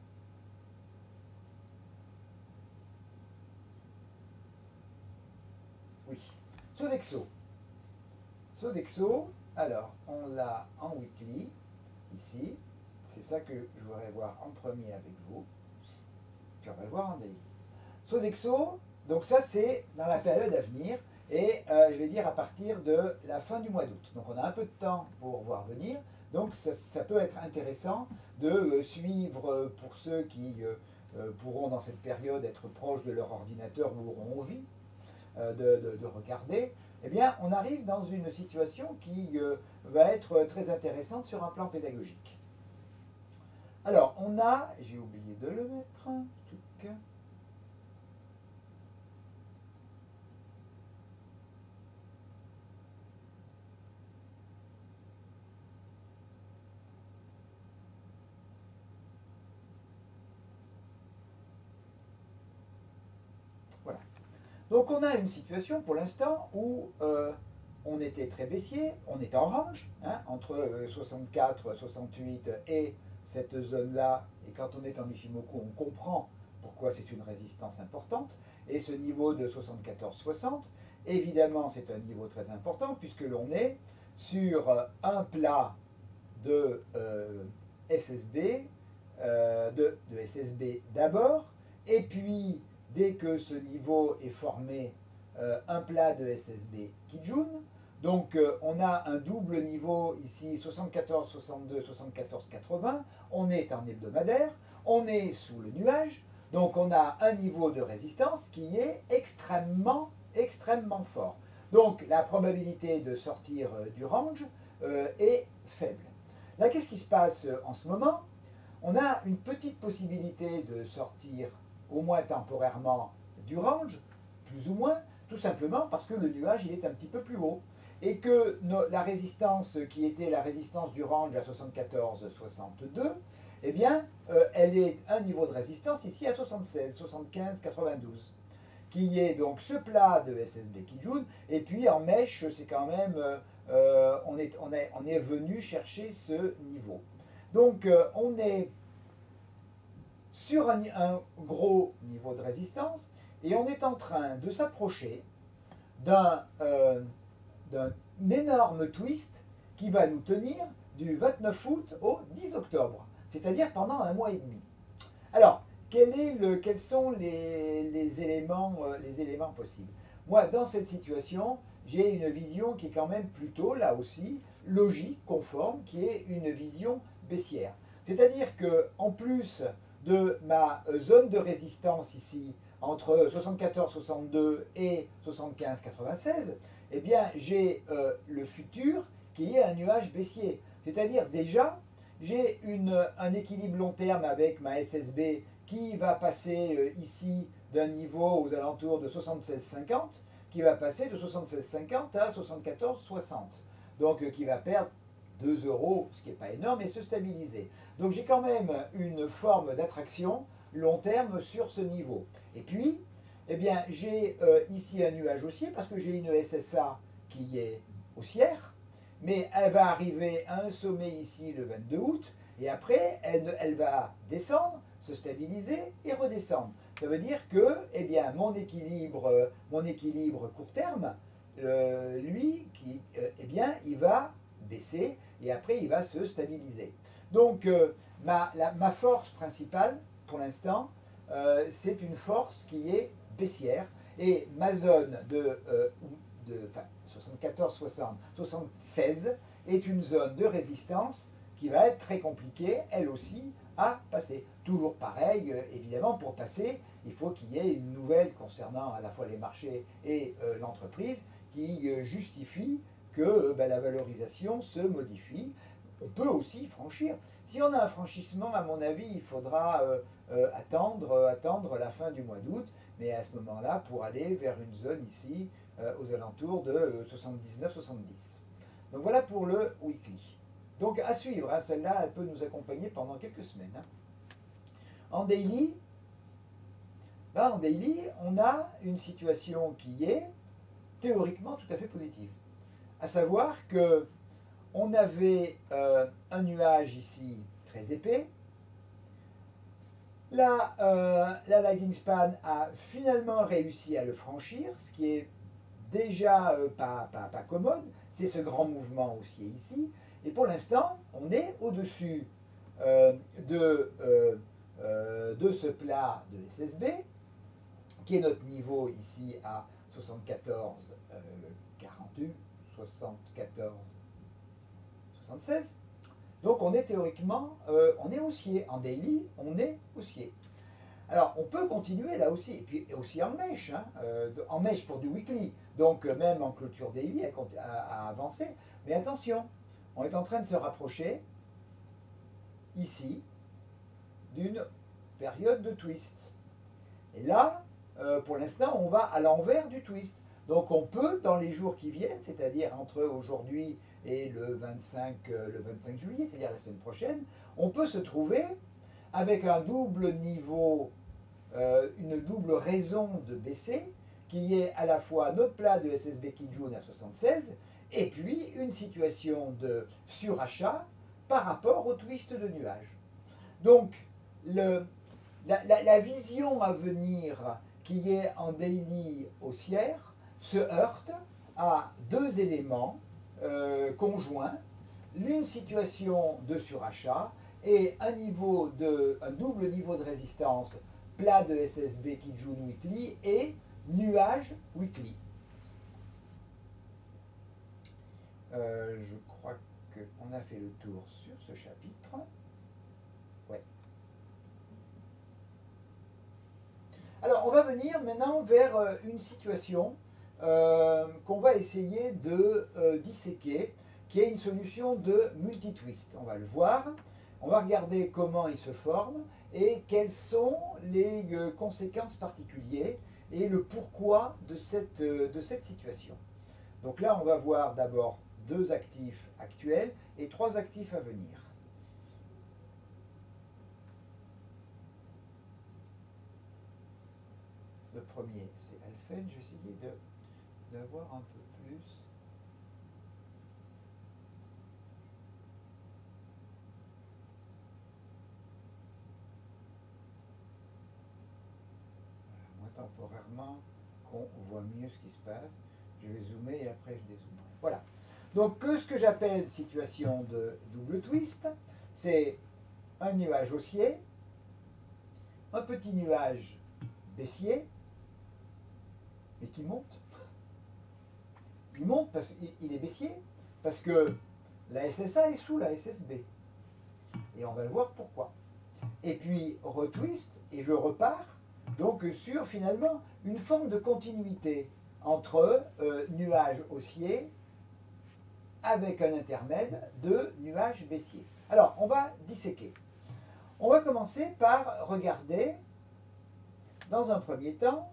Oui. Sodexo. Sodexo, alors, on l'a en weekly, ici. C'est ça que je voudrais voir en premier avec vous. Puis on va le voir en daily. Sodexo, donc ça c'est dans la période à venir, et je vais dire à partir de la fin du mois d'août. Donc on a un peu de temps pour voir venir, donc ça peut être intéressant de suivre pour ceux qui pourront dans cette période être proches de leur ordinateur ou auront envie de regarder. Eh bien on arrive dans une situation qui va être très intéressante sur un plan pédagogique. Alors on a, j'ai oublié de le mettre, voilà. Donc on a une situation pour l'instant où on était très baissier, on est en range, hein, entre 64, 68 et cette zone-là, et quand on est en Ichimoku, on comprend pourquoi c'est une résistance importante, et ce niveau de 74,60, évidemment c'est un niveau très important, puisque l'on est sur un plat de SSB, de SSB d'abord, et puis dès que ce niveau est formé, un plat de SSB Kijun. Donc on a un double niveau ici, 74, 62, 74, 80. On est en hebdomadaire, on est sous le nuage, donc on a un niveau de résistance qui est extrêmement, extrêmement fort. Donc la probabilité de sortir du range est faible. Là, qu'est-ce qui se passe en ce moment? On a une petite possibilité de sortir, au moins temporairement, du range, plus ou moins, tout simplement parce que le nuage il est un petit peu plus haut. Et que la résistance qui était la résistance du range à 74,62, eh bien, elle est un niveau de résistance ici à 76, 75, 92, qui est donc ce plat de SSB Kijun, et puis en mèche, c'est quand même, on est venu chercher ce niveau. Donc, on est sur un gros niveau de résistance, et on est en train de s'approcher d'un énorme twist qui va nous tenir du 29 août au 10 octobre, c'est-à-dire pendant un mois et demi. Alors, quels sont les éléments possibles? Moi, dans cette situation, j'ai une vision qui est quand même plutôt, là aussi, logique, conforme, qui est une vision baissière. C'est-à-dire qu'en plus de ma zone de résistance ici, entre 74,62 et 75,96, eh bien, j'ai le futur qui est un nuage baissier. C'est-à-dire déjà, j'ai un équilibre long terme avec ma SSB qui va passer ici d'un niveau aux alentours de 76,50, qui va passer de 76,50 à 74,60. Donc, qui va perdre 2 €, ce qui n'est pas énorme, et se stabiliser. Donc, j'ai quand même une forme d'attraction long terme sur ce niveau. Et puis, eh bien, j'ai ici un nuage haussier parce que j'ai une SSA qui est haussière, mais elle va arriver à un sommet ici le 22 août, et après, elle va descendre, se stabiliser et redescendre. Ça veut dire que eh bien, mon équilibre court terme, lui, eh bien, il va baisser et après il va se stabiliser. Donc ma force principale pour l'instant, c'est une force qui est baissière et ma zone de 74, 60, 76 est une zone de résistance qui va être très compliquée, elle aussi, à passer. Toujours pareil, évidemment, pour passer, il faut qu'il y ait une nouvelle concernant à la fois les marchés et l'entreprise qui justifie que la valorisation se modifie. On peut aussi franchir. Si on a un franchissement, à mon avis, il faudra attendre la fin du mois d'août, mais à ce moment-là, pour aller vers une zone ici, aux alentours de 79-70. Donc voilà pour le weekly. Donc à suivre, hein, celle-là, elle peut nous accompagner pendant quelques semaines. Hein. En daily, on a une situation qui est théoriquement tout à fait positive. À savoir que on avait un nuage ici très épais. La lagging span a finalement réussi à le franchir, ce qui est déjà pas commode. C'est ce grand mouvement haussier ici. Et pour l'instant, on est au-dessus de ce plat de SSB, qui est notre niveau ici à 74, 48, 74, 76. Donc on est théoriquement, on est haussier. En daily, on est haussier. Alors on peut continuer là aussi, et puis aussi en mèche, hein, en mèche pour du weekly, donc même en clôture daily à avancer. Mais attention, on est en train de se rapprocher ici d'une période de twist. Et là, pour l'instant, on va à l'envers du twist. Donc on peut, dans les jours qui viennent, c'est-à-dire entre aujourd'hui et le 25 juillet, c'est-à-dire la semaine prochaine, on peut se trouver avec un double niveau, une double raison de baisser, qui est à la fois notre plat de SSB Kijun à 76, et puis une situation de surachat par rapport au twist de nuage. Donc, la vision à venir qui est en daily haussière se heurte à deux éléments conjoints, une situation de surachat et un double niveau de résistance plat de SSB Kijun Weekly et nuage Weekly. Je crois qu'on a fait le tour sur ce chapitre. Ouais. Alors, on va venir maintenant vers une situation qu'on va essayer de disséquer, qui est une solution de multitwist. On va le voir, on va regarder comment il se forme et quelles sont les conséquences particulières et le pourquoi de cette situation. Donc là, on va voir d'abord deux actifs actuels et trois actifs à venir. Le premier, c'est Alphen. Je vais essayer d'avoir un peu plus. Voilà, moi, temporairement, qu'on voit mieux ce qui se passe, je vais zoomer et après je dézoomerai. Voilà. Donc, ce que j'appelle situation de double twist, c'est un nuage haussier, un petit nuage baissier, mais qui monte. Il monte parce qu'il est baissier, parce que la SSA est sous la SSB. Et on va le voir pourquoi. Et puis, retwist, et je repars, donc sur finalement une forme de continuité entre nuage haussier avec un intermède de nuage baissier. Alors, on va disséquer. On va commencer par regarder, dans un premier temps,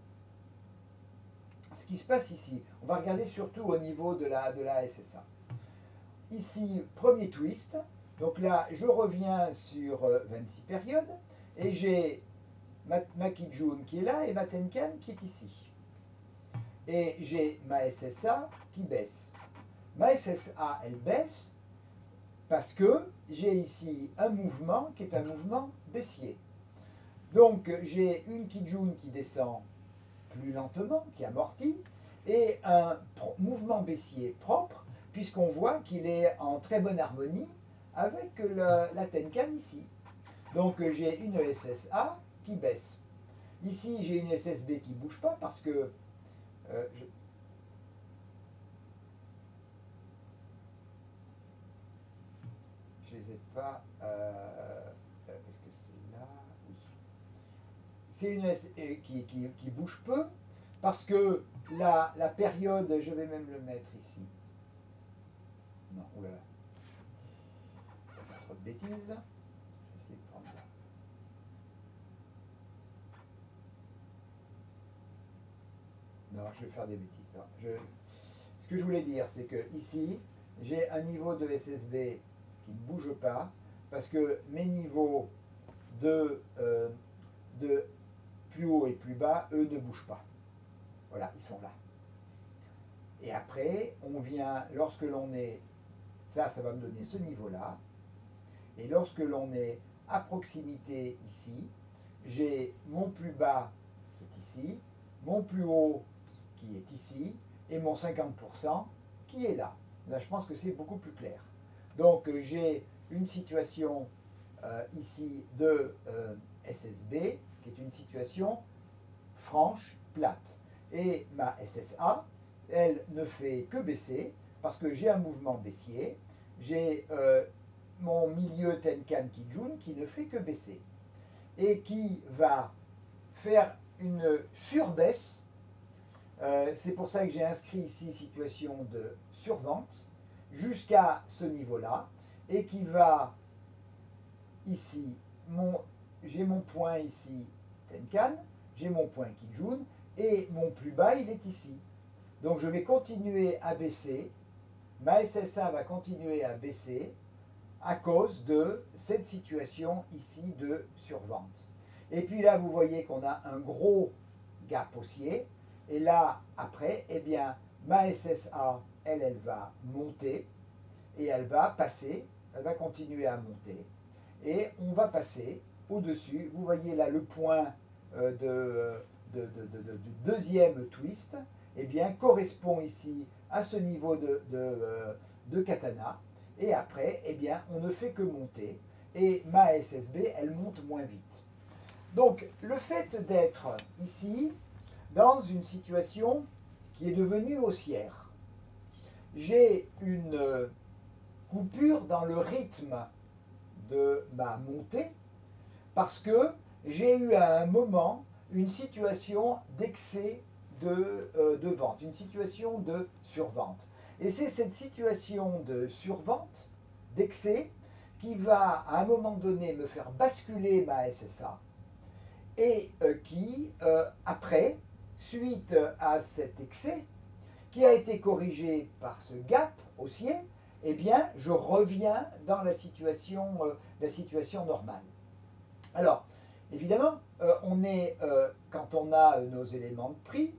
ce qui se passe ici. On va regarder surtout au niveau de la SSA. Ici, premier twist. Donc là, je reviens sur 26 périodes et j'ai ma Kijun qui est là et ma Tenkan qui est ici. Et j'ai ma SSA qui baisse. Ma SSA, elle baisse parce que j'ai ici un mouvement qui est un mouvement baissier. Donc j'ai une Kijun qui descend plus lentement, qui amortit, et un mouvement baissier propre, puisqu'on voit qu'il est en très bonne harmonie avec la Tenkan ici. Donc j'ai une SSA qui baisse. Ici j'ai une SSB qui ne bouge pas parce que je les ai pas. Est-ce que c'est là? Oui. C'est une qui bouge peu parce que la période, je vais même le mettre ici. Non, oulala. Je vais faire trop de bêtises. Je vais essayer de prendre là. Non, je vais faire des bêtises. Non, ce que je voulais dire, c'est que ici, j'ai un niveau de SSB qui ne bouge pas parce que mes niveaux de plus haut et plus bas, eux ne bougent pas. Voilà, ils sont là. Et après, on vient, lorsque l'on est, ça va me donner ce niveau-là. Et lorsque l'on est à proximité ici, j'ai mon plus bas qui est ici, mon plus haut qui est ici, et mon 50% qui est là. Là, je pense que c'est beaucoup plus clair. Donc, j'ai une situation ici de SSB, qui est une situation franche, plate. Et ma SSA, elle ne fait que baisser, parce que j'ai un mouvement baissier, j'ai mon milieu Tenkan Kijun qui ne fait que baisser, et qui va faire une surbaisse. C'est pour ça que j'ai inscrit ici situation de survente, jusqu'à ce niveau-là, et qui va ici, j'ai mon point ici Tenkan, j'ai mon point Kijun, et mon plus bas il est ici. Donc je vais continuer à baisser, ma SSA va continuer à baisser à cause de cette situation ici de survente. Et puis là vous voyez qu'on a un gros gap haussier, et là après, eh bien ma SSA, elle va monter, et elle va passer, elle va continuer à monter, et on va passer au-dessus. Vous voyez là le point du deuxième twist, eh bien, correspond ici à ce niveau de katana. Et après, eh bien, on ne fait que monter. Et ma SSB, elle monte moins vite. Donc, le fait d'être ici, dans une situation qui est devenue haussière, j'ai une coupure dans le rythme de ma montée, parce que j'ai eu à un moment une situation d'excès de vente, une situation de survente. Et c'est cette situation de survente, d'excès, qui va à un moment donné me faire basculer ma SSA, et qui, après, suite à cet excès, qui a été corrigé par ce gap haussier, eh bien, je reviens dans la situation normale. Alors, évidemment, quand on a nos éléments de prix,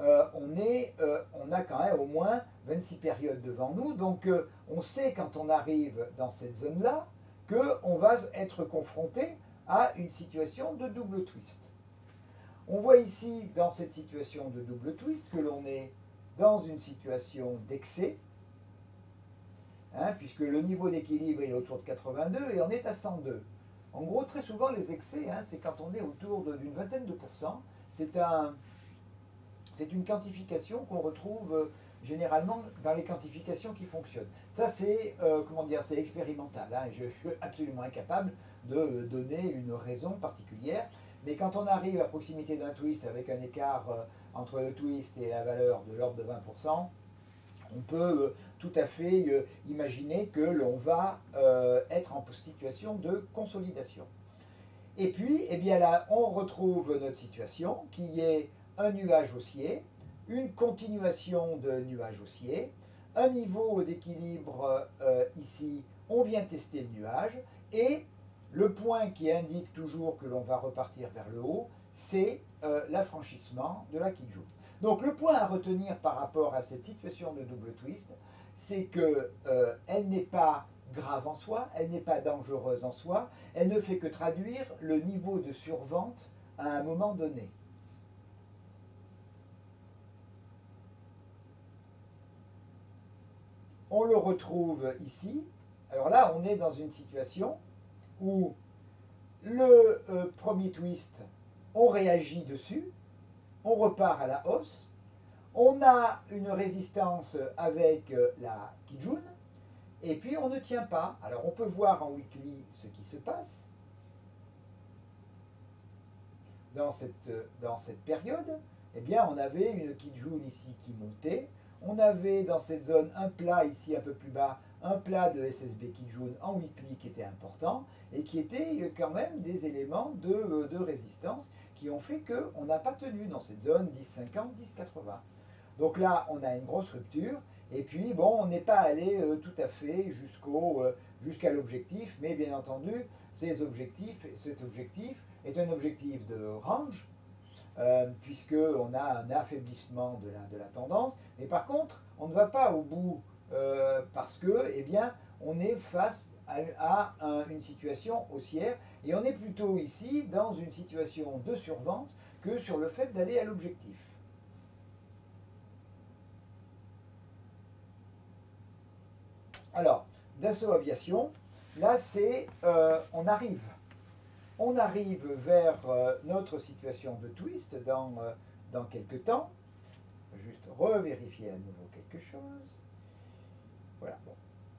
on a quand même au moins 26 périodes devant nous, donc on sait quand on arrive dans cette zone-là qu'on va être confronté à une situation de double twist. On voit ici, dans cette situation de double twist, que l'on est dans une situation d'excès, puisque le niveau d'équilibre est autour de 82 et on est à 102. En gros, très souvent, les excès, c'est quand on est autour d'une vingtaine de pourcents. C'est une quantification qu'on retrouve généralement dans les quantifications qui fonctionnent. Ça, c'est c'est expérimental. Je suis absolument incapable de donner une raison particulière. Mais quand on arrive à proximité d'un twist avec un écart entre le twist et la valeur de l'ordre de 20%, on peut tout à fait imaginer que l'on va être en situation de consolidation. Et puis, eh bien là, on retrouve notre situation qui est un nuage haussier, une continuation de nuage haussier, un niveau d'équilibre ici, on vient tester le nuage, et le point qui indique toujours que l'on va repartir vers le haut, c'est l'affranchissement de la Kijun. Donc le point à retenir par rapport à cette situation de double twist, c'est qu'elle n'est pas grave en soi, elle n'est pas dangereuse en soi, elle ne fait que traduire le niveau de survente à un moment donné. On le retrouve ici. Alors là, on est dans une situation où le premier twist, on réagit dessus, on repart à la hausse, on a une résistance avec la Kijun, et puis on ne tient pas. Alors on peut voir en weekly ce qui se passe dans cette période. Eh bien, on avait une Kijun ici qui montait, on avait dans cette zone un plat ici un peu plus bas, un plat de SSB Kijun en weekly qui était important et qui était quand même des éléments de résistance qui ont fait qu'on n'a pas tenu dans cette zone 10,50, 10,80. Donc là, on a une grosse rupture et puis bon, on n'est pas allé tout à fait jusqu'à l'objectif, mais bien entendu, cet objectif est un objectif de range, puisqu'on a un affaiblissement de la tendance. Mais par contre, on ne va pas au bout parce que, eh bien, on est face à une situation haussière et on est plutôt ici dans une situation de survente que sur le fait d'aller à l'objectif. Alors, Dassault Aviation, là, on arrive vers notre situation de twist dans quelques temps. Je vais juste revérifier à nouveau quelque chose. Voilà, bon.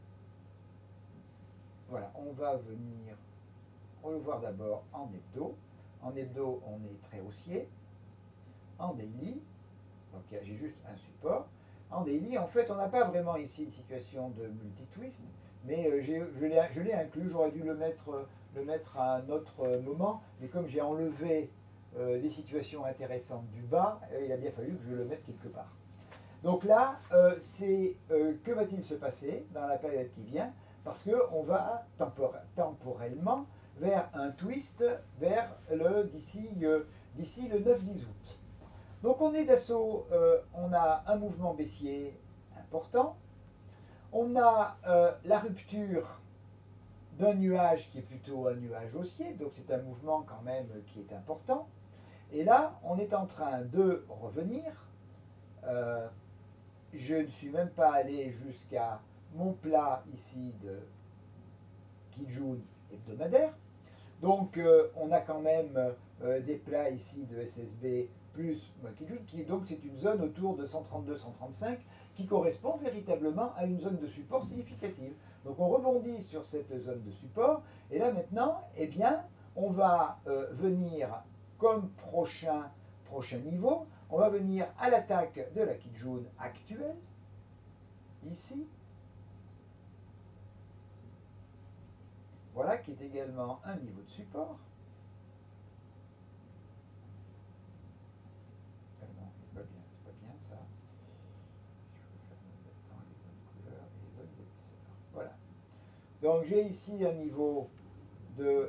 Voilà, on va venir revoir d'abord en hebdo. En hebdo, on est très haussier. En daily, donc j'ai juste un support. En daily, en fait, on n'a pas vraiment ici une situation de multi-twist, mais je l'ai inclus, j'aurais dû le mettre à un autre moment, mais comme j'ai enlevé des situations intéressantes du bas, il a bien fallu que je le mette quelque part. Donc là, que va-t-il se passer dans la période qui vient? Parce qu'on va temporellement vers un twist d'ici le 9-10 août. Donc on est d'assaut, on a un mouvement baissier important, on a la rupture d'un nuage qui est plutôt un nuage haussier, donc c'est un mouvement quand même qui est important. Et là, on est en train de revenir. Je ne suis même pas allé jusqu'à mon plat ici de Kijun hebdomadaire. Donc on a quand même des plats ici de SSB plus Kijun, donc c'est une zone autour de 132-135 qui correspond véritablement à une zone de support significative. Donc on rebondit sur cette zone de support, et là maintenant, eh bien, on va venir comme prochain niveau, on va venir à l'attaque de la Kijun actuelle, ici. Voilà, qui est également un niveau de support. Non, c'est pas bien ça. Je vais faire mettre les bonnes couleurs et les bonnes épaisseurs. Voilà. Donc j'ai ici un niveau de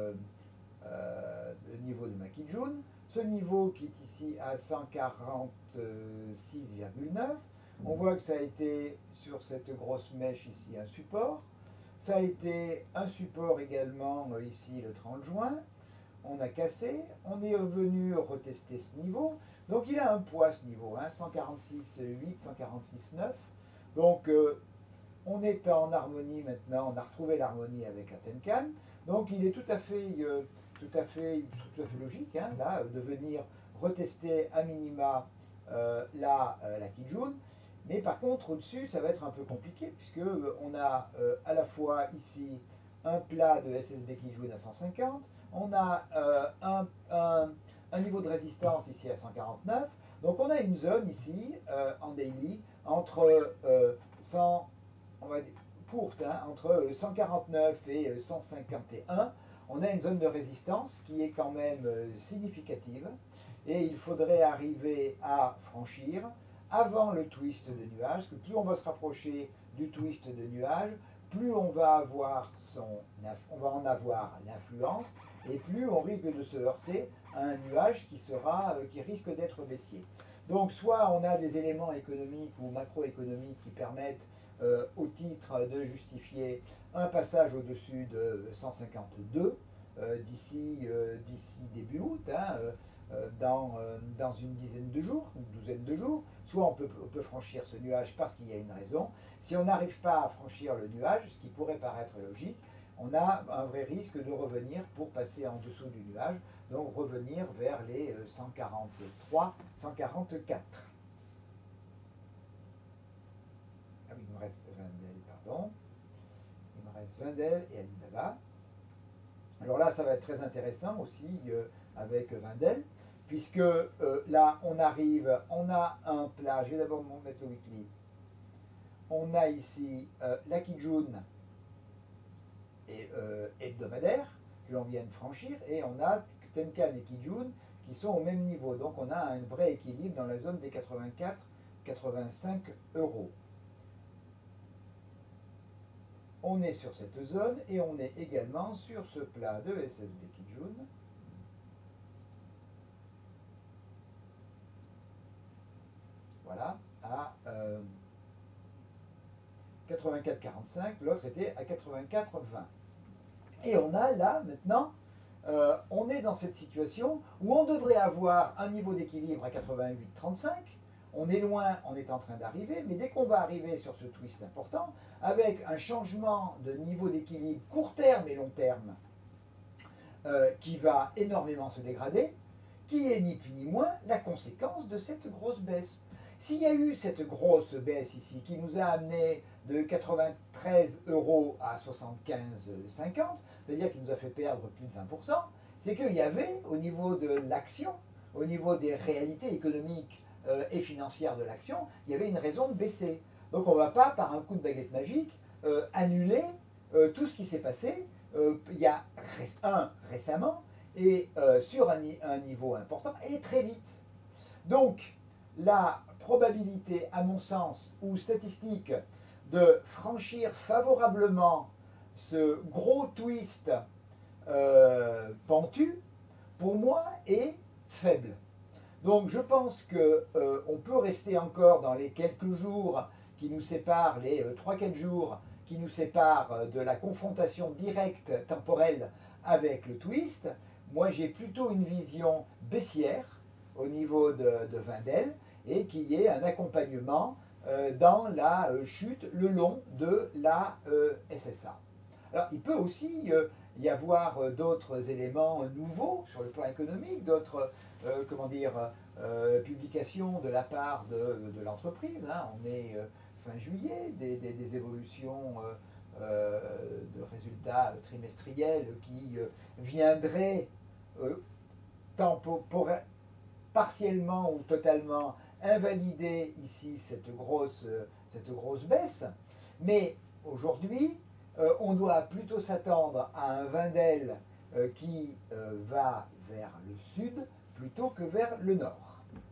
ma Kijun. Ce niveau qui est ici à 146,9. On voit que ça a été sur cette grosse mèche ici un support. Ça a été un support également ici le 30 juin. On a cassé, on est revenu retester ce niveau. Donc il a un poids ce niveau, hein, 146,8, 146,9. Donc on est en harmonie maintenant, on a retrouvé l'harmonie avec la Tenkan. Donc il est tout à fait logique hein, là, de venir retester à minima la Kijun. Mais par contre, au-dessus, ça va être un peu compliqué, puisque on a à la fois ici un plat de SSB Kijun à 150, on a un niveau de résistance ici à 149, donc on a une zone ici, en daily, entre 100, on va dire, courte, hein, entre 149 et 151, on a une zone de résistance qui est quand même significative, et il faudrait arriver à franchir avant le twist de nuage, que plus on va se rapprocher du twist de nuage, plus on va en avoir l'influence, et plus on risque de se heurter à un nuage qui risque d'être baissier. Donc soit on a des éléments économiques ou macroéconomiques qui permettent au titre de justifier un passage au-dessus de 152 d'ici début août, hein, dans une dizaine de jours, une douzaine de jours. Soit on peut franchir ce nuage parce qu'il y a une raison. Si on n'arrive pas à franchir le nuage, ce qui pourrait paraître logique, on a un vrai risque de revenir pour passer en dessous du nuage, donc revenir vers les 143, 144. Ah oui, il me reste Wendel, pardon. Il me reste Wendel et Alibaba. Alors là, ça va être très intéressant aussi avec Wendel, puisque là, on arrive, on a un plat, je vais d'abord mettre le weekly. On a ici la Kijun et hebdomadaire que l'on vient de franchir, et on a Tenkan et Kijun qui sont au même niveau. Donc on a un vrai équilibre dans la zone des 84-85 euros. On est sur cette zone et on est également sur ce plat de SSB Kijun. Voilà, à 84,45, l'autre était à 84,20. Et on a là, maintenant, on est dans cette situation où on devrait avoir un niveau d'équilibre à 88,35. On est loin, on est en train d'arriver, mais dès qu'on va arriver sur ce twist important, avec un changement de niveau d'équilibre court terme et long terme, qui va énormément se dégrader, qui est ni plus ni moins la conséquence de cette grosse baisse. S'il y a eu cette grosse baisse ici qui nous a amené de 93 euros à 75,50, c'est-à-dire qui nous a fait perdre plus de 20%, c'est qu'il y avait au niveau de l'action, au niveau des réalités économiques et financières de l'action, il y avait une raison de baisser. Donc on ne va pas, par un coup de baguette magique, annuler tout ce qui s'est passé il y a récemment et sur un niveau important et très vite. Donc la probabilité, à mon sens, ou statistique, de franchir favorablement ce gros twist pentu, pour moi, est faible. Donc je pense qu'on peut rester encore dans les quelques jours qui nous séparent, les 3-4 jours qui nous séparent de la confrontation directe temporelle avec le twist. Moi j'ai plutôt une vision baissière au niveau de Wendel et qu'il y ait un accompagnement dans la chute le long de la SSA. Alors il peut aussi y avoir d'autres éléments nouveaux sur le plan économique, d'autres publications de la part de l'entreprise. Hein. On est fin juillet, des évolutions de résultats trimestriels qui viendraient partiellement ou totalement invalider ici cette grosse baisse. Mais aujourd'hui, on doit plutôt s'attendre à un Wendel qui va vers le sud plutôt que vers le nord.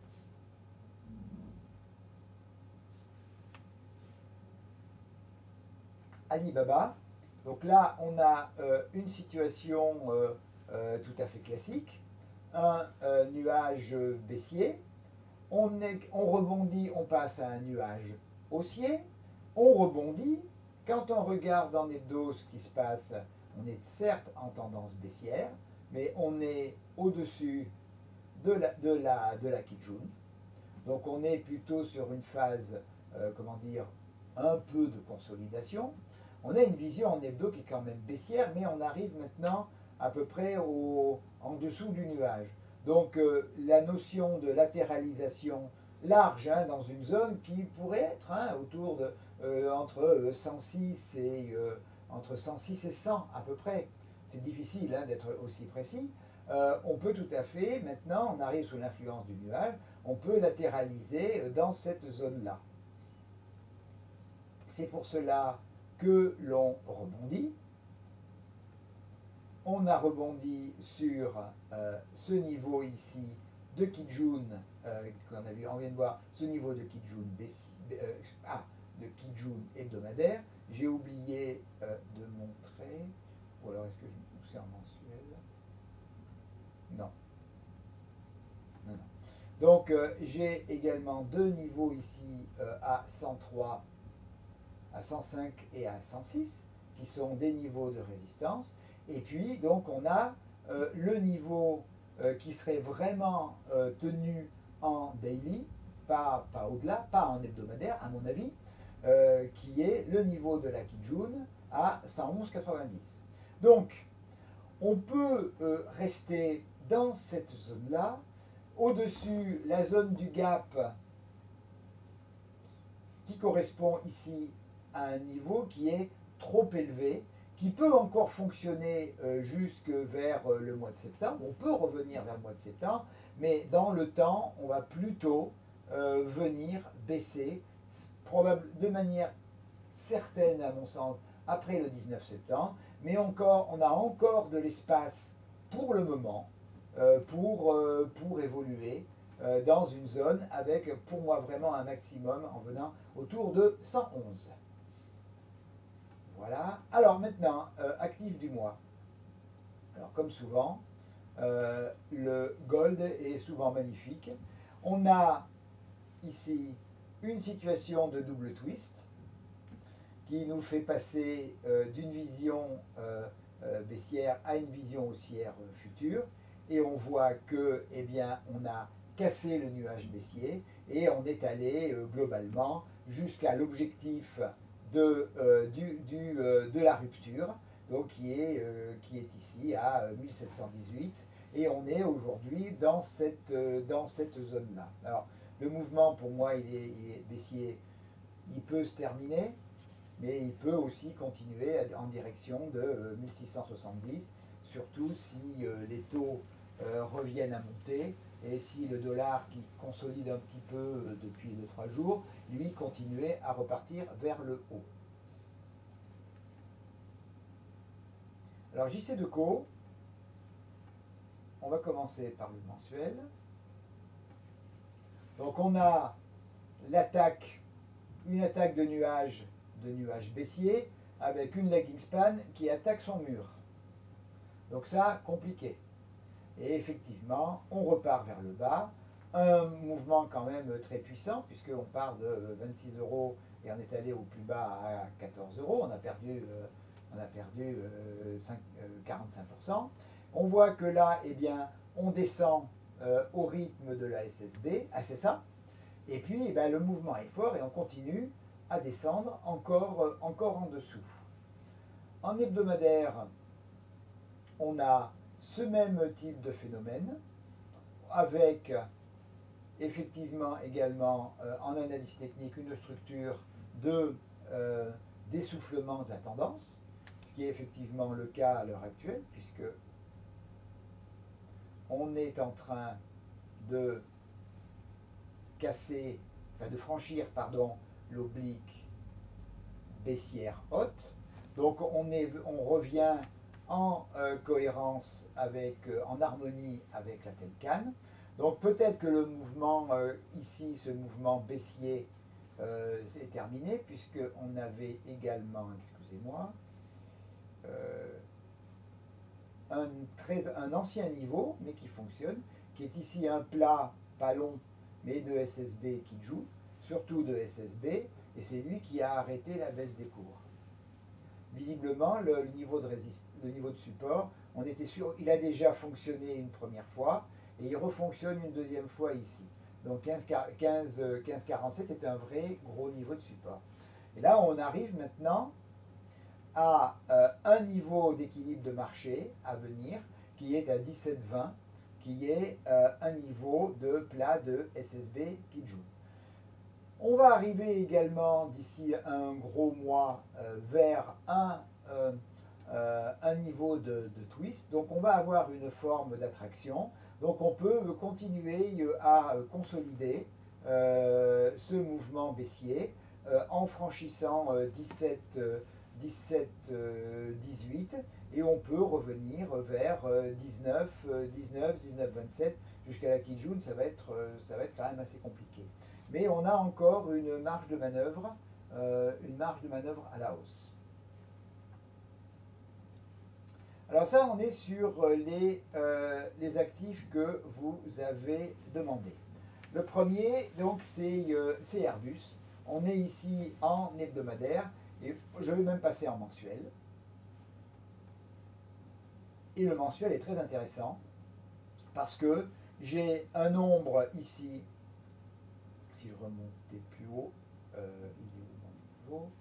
Alibaba, donc là on a une situation tout à fait classique, un nuage baissier, on rebondit, on passe à un nuage haussier, on rebondit. Quand on regarde en hebdo ce qui se passe, on est certes en tendance baissière, mais on est au-dessus de la Kijun. Donc on est plutôt sur une phase, un peu de consolidation. On a une vision en hebdo qui est quand même baissière, mais on arrive maintenant à peu près en dessous du nuage. Donc la notion de latéralisation large dans une zone qui pourrait être autour de entre 106 et 100 à peu près. C'est difficile d'être aussi précis. On peut tout à fait, maintenant on arrive sous l'influence du nuage, on peut latéraliser dans cette zone-là. C'est pour cela que l'on rebondit. On a rebondi sur ce niveau ici de Kijun, qu'on a vu, on vient de voir ce niveau de Kijun, de Kijun hebdomadaire. J'ai oublié de montrer, ou alors est-ce que c'est en mensuel? Non. Non, non. Donc j'ai également deux niveaux ici à 103 à 105 et à 106, qui sont des niveaux de résistance. Et puis, donc, on a le niveau qui serait vraiment tenu en daily, pas au-delà, pas en hebdomadaire, à mon avis, qui est le niveau de la Kijun à 111,90. Donc, on peut rester dans cette zone-là. Au-dessus, la zone du gap qui correspond ici à un niveau qui est trop élevé, qui peut encore fonctionner jusque vers le mois de septembre. On peut revenir vers le mois de septembre, mais dans le temps, on va plutôt venir baisser, de manière certaine à mon sens, après le 19 septembre, mais on a encore de l'espace pour le moment pour évoluer dans une zone avec pour moi vraiment un maximum en venant autour de 111. Voilà. Alors maintenant, actif du mois. Alors comme souvent, le gold est souvent magnifique. On a ici une situation de double twist qui nous fait passer d'une vision baissière à une vision haussière future. Et on voit que, eh bien, on a cassé le nuage baissier et on est allé globalement jusqu'à l'objectif de la rupture, donc qui est ici à 1718. Et on est aujourd'hui dans cette zone-là. Alors, le mouvement, pour moi, il est baissier, il peut se terminer, mais il peut aussi continuer en direction de 1670, surtout si les taux reviennent à monter et si le dollar qui consolide un petit peu depuis 2-3 jours, lui continuait à repartir vers le haut. Alors JC2Co, on va commencer par le mensuel. Donc on a l'attaque, une attaque de nuage baissier avec une lagging span qui attaque son mur. Donc ça, compliqué. Et effectivement, on repart vers le bas. Un mouvement quand même très puissant, puisqu'on part de 26 € et on est allé au plus bas à 14 €. On a perdu 45%. On voit que là, eh bien, on descend au rythme de la SSA. Et puis, eh bien, le mouvement est fort et on continue à descendre encore en dessous. En hebdomadaire, on a ce même type de phénomène, avec effectivement également en analyse technique une structure d'essoufflement de la tendance, ce qui est effectivement le cas à l'heure actuelle, puisque on est en train de franchir l'oblique baissière haute. Donc on revient en cohérence en harmonie avec la Tenkan. Donc peut-être que le mouvement ici, ce mouvement baissier, est terminé, puisqu'on avait également, excusez-moi, un ancien niveau, mais qui fonctionne, qui est ici un plat, pas long, mais de SSB qui joue, surtout de SSB, et c'est lui qui a arrêté la baisse des cours. Visiblement, le niveau de support, on était sûr, il a déjà fonctionné une première fois, et il refonctionne une deuxième fois ici. Donc 15,47 est un vrai gros niveau de support. Et là, on arrive maintenant à un niveau d'équilibre de marché à venir, qui est à 17,20, qui est un niveau de plat de SSB qui joue. On va arriver également d'ici un gros mois vers un niveau de twist. Donc on va avoir une forme d'attraction. Donc on peut continuer à consolider ce mouvement baissier en franchissant 18 et on peut revenir vers 19,27 jusqu'à la Kijun. Ça va être quand même assez compliqué. Mais on a encore une marge de manœuvre à la hausse. Alors ça, on est sur les actifs que vous avez demandés. Le premier, donc, c'est Airbus. On est ici en hebdomadaire Et je vais même passer en mensuel. Et le mensuel est très intéressant parce que j'ai un nombre ici, si je remontais plus haut, il est où mon niveau?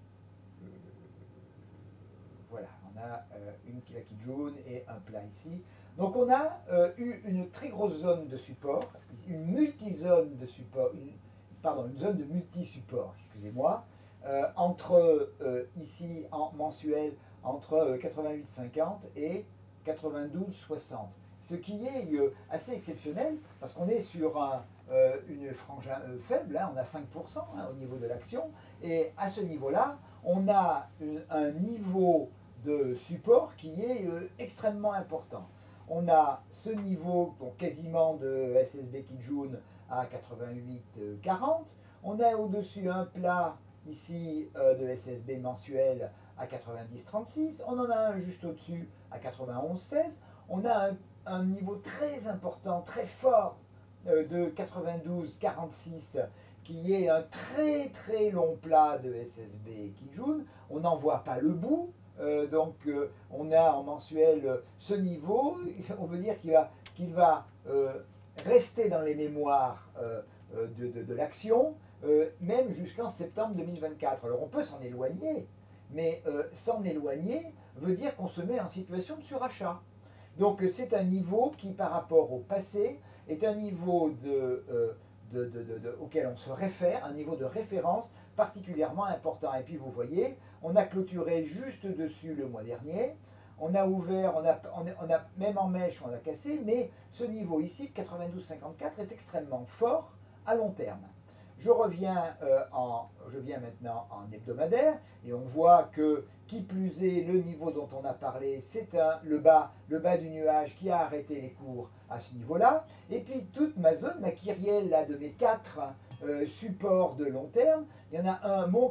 Voilà, on a une Kilakijun et un plat ici. Donc on a eu une très grosse zone de support, une multi-zone de support, une zone de multi-support, excusez-moi, entre ici en mensuel entre 88,50 et 92,60. Ce qui est assez exceptionnel parce qu'on est sur une frange faible, hein, on a 5% hein, au niveau de l'action, et à ce niveau-là, on a un niveau de support qui est extrêmement important. On a ce niveau donc quasiment de SSB Kijun à 88,40. On a au-dessus un plat ici de SSB mensuel à 90,36. On en a un juste au-dessus à 91,16. On a un niveau très important, très fort de 92,46 qui est un très très long plat de SSB Kijun. On n'en voit pas le bout. On a en mensuel ce niveau, on veut dire qu'il va rester dans les mémoires de l'action, même jusqu'en septembre 2024. Alors on peut s'en éloigner, mais s'en éloigner veut dire qu'on se met en situation de surachat. Donc c'est un niveau qui par rapport au passé est un niveau auquel on se réfère, un niveau de référence particulièrement important. Et puis vous voyez, on a clôturé juste dessus le mois dernier, on a ouvert, on a même en mèche, on a cassé, mais ce niveau ici de 92,54 est extrêmement fort à long terme. Je viens maintenant en hebdomadaire et on voit que, qui plus est, le niveau dont on a parlé, c'est le bas du nuage qui a arrêté les cours à ce niveau-là. Et puis toute ma zone, ma kyrielle là, de mes 4 supports de long terme, il y en a un, mon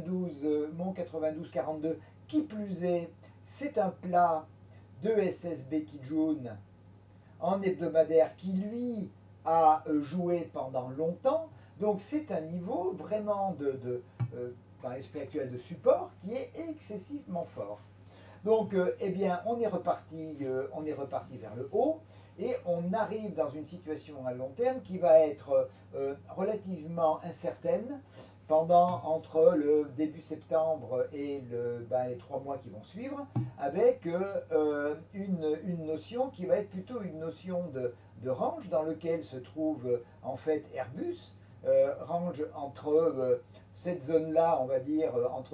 92,42, qui plus est, c'est un plat de SSB Kijun en hebdomadaire qui lui a joué pendant longtemps. Donc c'est un niveau vraiment dans l'esprit actuel de support qui est excessivement fort. Donc eh bien on est reparti vers le haut et on arrive dans une situation à long terme qui va être relativement incertaine entre le début septembre et les 3 mois qui vont suivre, avec une notion qui va être plutôt une notion de range dans lequel se trouve en fait Airbus, range entre cette zone-là, on va dire, entre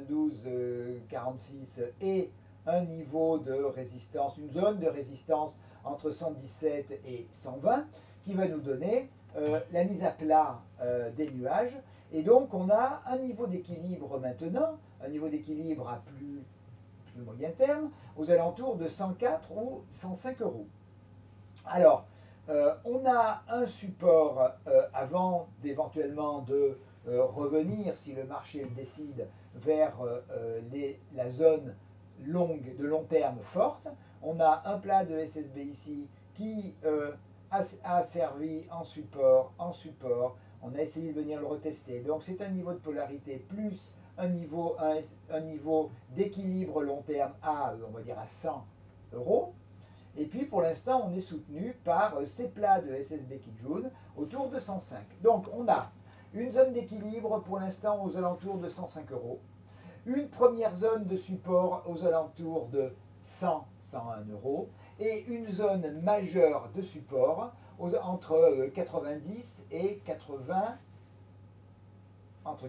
92,46 et un niveau de résistance, une zone de résistance entre 117 et 120, qui va nous donner la mise à plat des nuages. Et donc on a un niveau d'équilibre maintenant, un niveau d'équilibre à plus moyen terme, aux alentours de 104 ou 105 euros. Alors, on a un support avant d'éventuellement de revenir, si le marché le décide, vers la zone longue, de long terme forte. On a un plat de SSB ici qui a servi en support. On a essayé de venir le retester. Donc c'est un niveau de polarité plus un niveau d'équilibre long terme à, on va dire, à 100 euros. Et puis pour l'instant, on est soutenu par ces plats de SSB Kijun autour de 105. Donc on a une zone d'équilibre pour l'instant aux alentours de 105 euros. Une première zone de support aux alentours de 100, 101 euros. Et une zone majeure de support entre 90 et 80, entre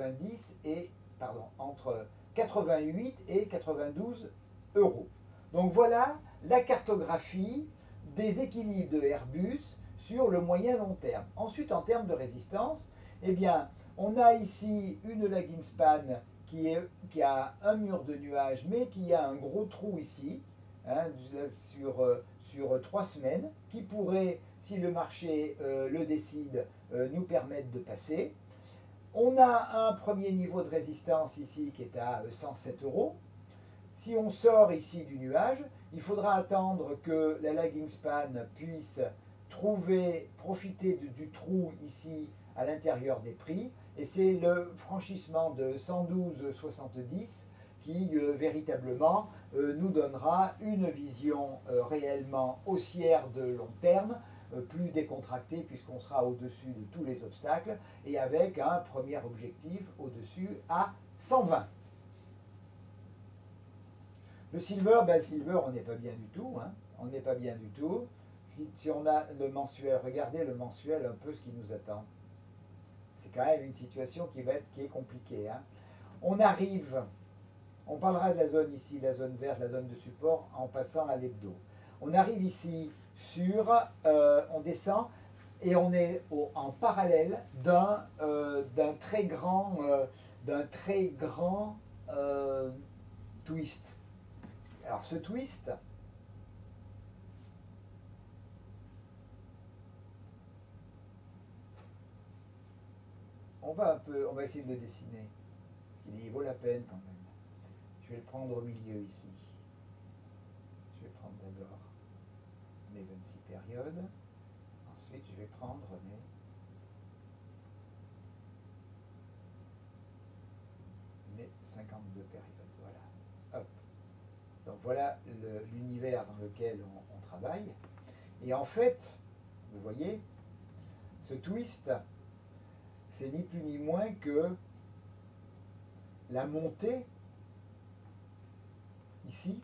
88 et 92 euros. Donc voilà la cartographie des équilibres de Airbus sur le moyen long terme. Ensuite, en termes de résistance, eh bien, on a ici une lagging span qui a un mur de nuages, mais qui a un gros trou ici, hein, sur 3 semaines, qui pourrait, si le marché le décide, nous permettre de passer. On a un premier niveau de résistance ici qui est à 107 euros. Si on sort ici du nuage, il faudra attendre que la lagging span puisse profiter du trou ici à l'intérieur des prix, Et c'est le franchissement de 112,70 qui véritablement nous donnera une vision réellement haussière de long terme, plus décontractée puisqu'on sera au-dessus de tous les obstacles et avec un premier objectif au-dessus à 120. Le silver, ben, le silver, on n'est pas bien du tout. Hein. On n'est pas bien du tout. Si on a le mensuel, regardez le mensuel un peu ce qui nous attend. C'est quand même une situation qui est compliquée. Hein. On arrive, on parlera de la zone ici, la zone verte, la zone de support, en passant à l'hebdo. On arrive ici sur, on descend et on est en parallèle d'un très grand, twist. Alors ce twist, on va essayer de le dessiner. Il vaut la peine quand même. Je vais le prendre au milieu ici. Je vais prendre d'abord mes 26 périodes. Ensuite, je vais prendre mes 52 périodes. Voilà. Hop. Donc voilà l'univers dans lequel on travaille. Et en fait, vous voyez, ce twist, c'est ni plus ni moins que la montée, ici,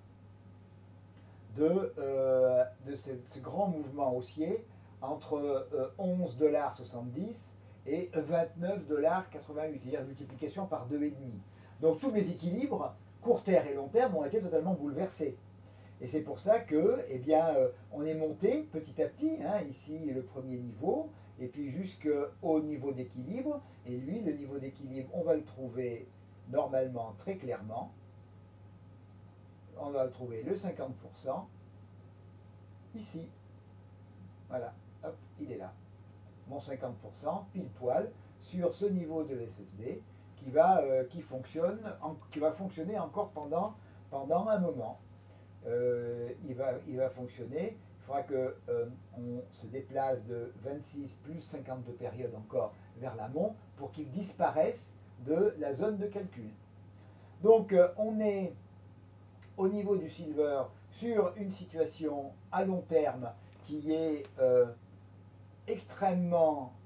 de ce grand mouvement haussier entre 11,70 $ et 29,88 $, c'est-à-dire une multiplication par 2,5. Donc tous mes équilibres, court terme et long terme, ont été totalement bouleversés. Et c'est pour ça que, eh bien, on est monté petit à petit, hein, ici le premier niveau, et puis jusqu'au niveau d'équilibre. Et lui, le niveau d'équilibre, on va le trouver normalement très clairement. On va le trouver le 50%, ici. Voilà, hop, il est là. Mon 50%, pile poil, sur ce niveau de l'SSB, qui va fonctionner encore pendant un moment. Il va fonctionner. Il faudra qu'on se déplace de 26 plus 52 périodes encore vers l'amont pour qu'il disparaisse de la zone de calcul. Donc on est au niveau du silver sur une situation à long terme qui est extrêmement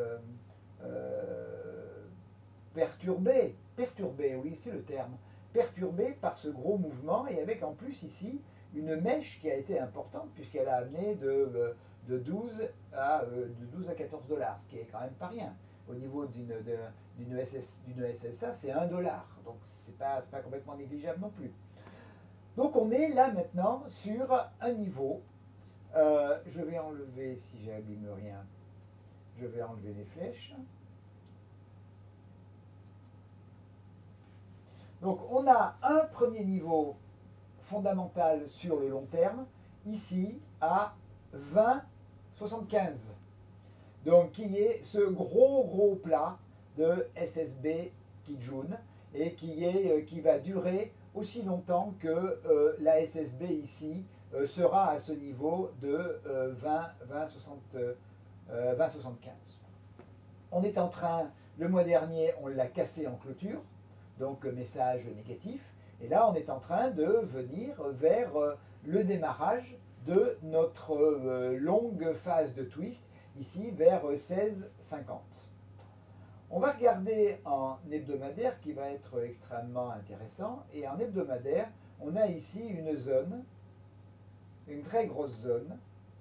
perturbée, oui c'est le terme, perturbée par ce gros mouvement et avec en plus ici une mèche qui a été importante puisqu'elle a amené de 12 à 14 $, ce qui est quand même pas rien. Au niveau d'une SSA, c'est 1 $, donc c'est pas complètement négligeable non plus. Donc on est là maintenant sur un niveau. Je vais enlever, si j'abîme rien, je vais enlever les flèches. Donc on a un premier niveau fondamental sur le long terme, ici à 20,75. Donc qui est ce gros plat de SSB Kijun et qui va durer aussi longtemps que la SSB ici sera à ce niveau de 20,75. On est en train, le mois dernier, on l'a cassé en clôture, donc message négatif. Et là, on est en train de venir vers le démarrage de notre longue phase de twist, ici vers 16,50. On va regarder en hebdomadaire qui va être extrêmement intéressant. Et en hebdomadaire, on a ici une zone, une très grosse zone,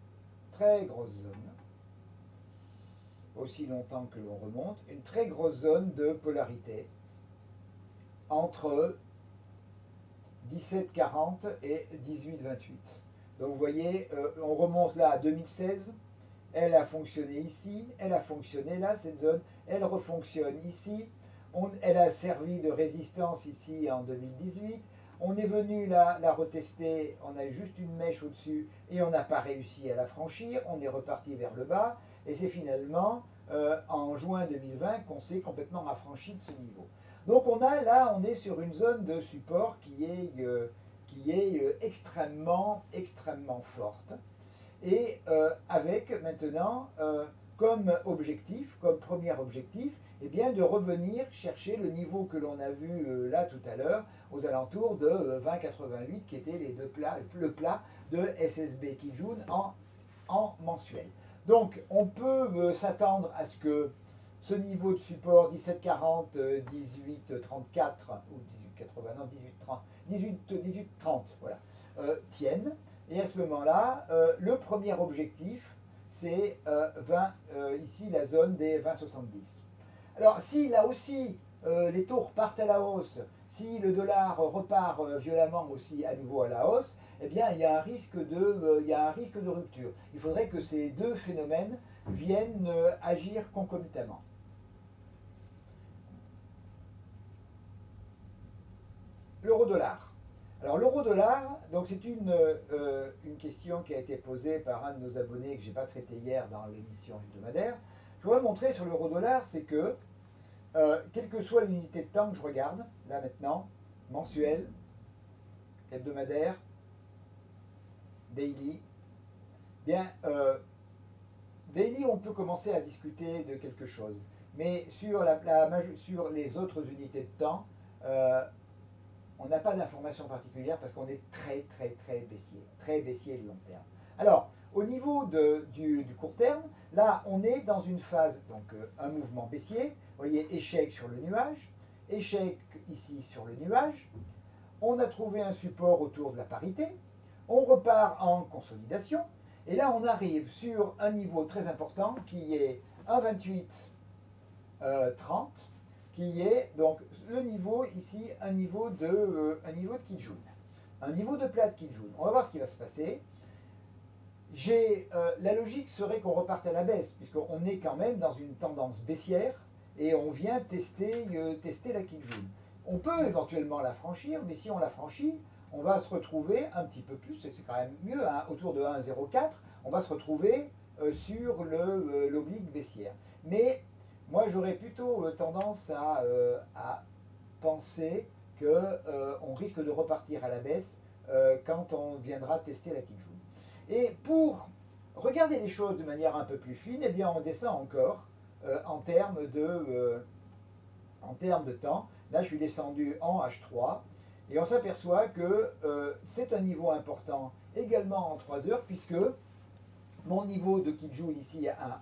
aussi longtemps que l'on remonte, une très grosse zone de polarité entre 17,40 et 18,28. Donc vous voyez, on remonte là à 2016, elle a fonctionné ici, elle a fonctionné là, cette zone, elle refonctionne ici, elle a servi de résistance ici en 2018, on est venu la retester, on a juste une mèche au-dessus et on n'a pas réussi à la franchir, on est reparti vers le bas, et c'est finalement en juin 2020 qu'on s'est complètement affranchi de ce niveau. Donc on est sur une zone de support qui est extrêmement forte. Et avec maintenant comme objectif, comme premier objectif, eh bien, de revenir chercher le niveau que l'on a vu là tout à l'heure, aux alentours de 20,88, qui étaient les deux plats, le plat de SSB Kijun en mensuel. Donc, on peut s'attendre à ce que ce niveau de support 17,40, 18,34 ou 18,80, non 18,30, 18,30, voilà, tienne. Et à ce moment-là, le premier objectif, c'est ici la zone des 20,70. Alors, si là aussi les taux repartent à la hausse, si le dollar repart violemment aussi à nouveau à la hausse, eh bien, il y a un risque de rupture. Il faudrait que ces deux phénomènes viennent agir concomitamment. L'euro-dollar. Alors l'euro-dollar, donc c'est une question qui a été posée par un de nos abonnés que je n'ai pas traité hier dans l'émission hebdomadaire. Je voudrais montrer sur l'euro-dollar, c'est que quelle que soit l'unité de temps que je regarde, là maintenant, mensuel, hebdomadaire, daily, bien, daily, on peut commencer à discuter de quelque chose. Mais sur les autres unités de temps, on n'a pas d'informations particulières parce qu'on est très baissier de long terme. Alors, au niveau du court terme, là, on est dans une phase, donc un mouvement baissier. Vous voyez, échec sur le nuage, échec ici sur le nuage. On a trouvé un support autour de la parité. On repart en consolidation. Et là, on arrive sur un niveau très important qui est 1,2830, qui est donc le niveau ici, un niveau de Kijun, un niveau de plat de Kijun. On va voir ce qui va se passer. La logique serait qu'on reparte à la baisse, puisqu'on est quand même dans une tendance baissière et on vient tester la Kijun. On peut éventuellement la franchir, mais si on la franchit, on va se retrouver un petit peu plus, c'est quand même mieux, hein, autour de 1,04, on va se retrouver sur l'oblique baissière. Mais moi, j'aurais plutôt tendance à penser qu'on risque de repartir à la baisse quand on viendra tester la Kijun. Et pour regarder les choses de manière un peu plus fine, eh bien, on descend encore en termes de temps. Là, je suis descendu en H3 et on s'aperçoit que c'est un niveau important également en 3 heures, puisque mon niveau de Kijun ici à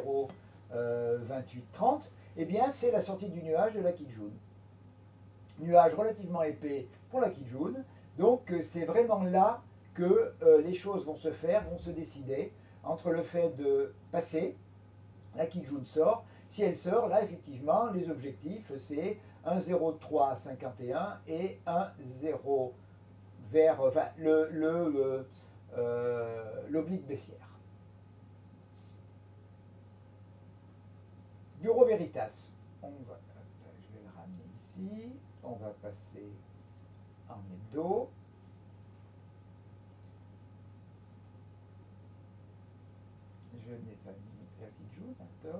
1,02830, eh bien, c'est la sortie du nuage de la Kijun. Nuage relativement épais pour la Kijun. Donc, c'est vraiment là que les choses vont se décider entre le fait de passer, la Kijun sort. Si elle sort, là, effectivement, les objectifs, c'est 1,0351 et 1,0 vers l'oblique baissière. Bureau Veritas. Je vais le ramener ici. On va passer en hebdo. Je n'ai pas mis la Kijun, d'accord.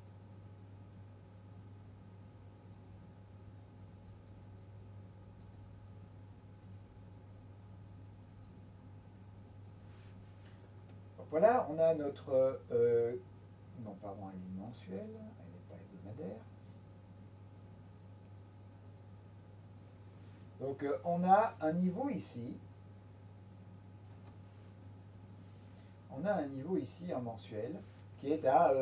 Voilà, on a notre... non, pardon, elle est mensuelle, elle n'est pas hebdomadaire. Donc, on a un niveau ici. On a un niveau ici en mensuel qui est à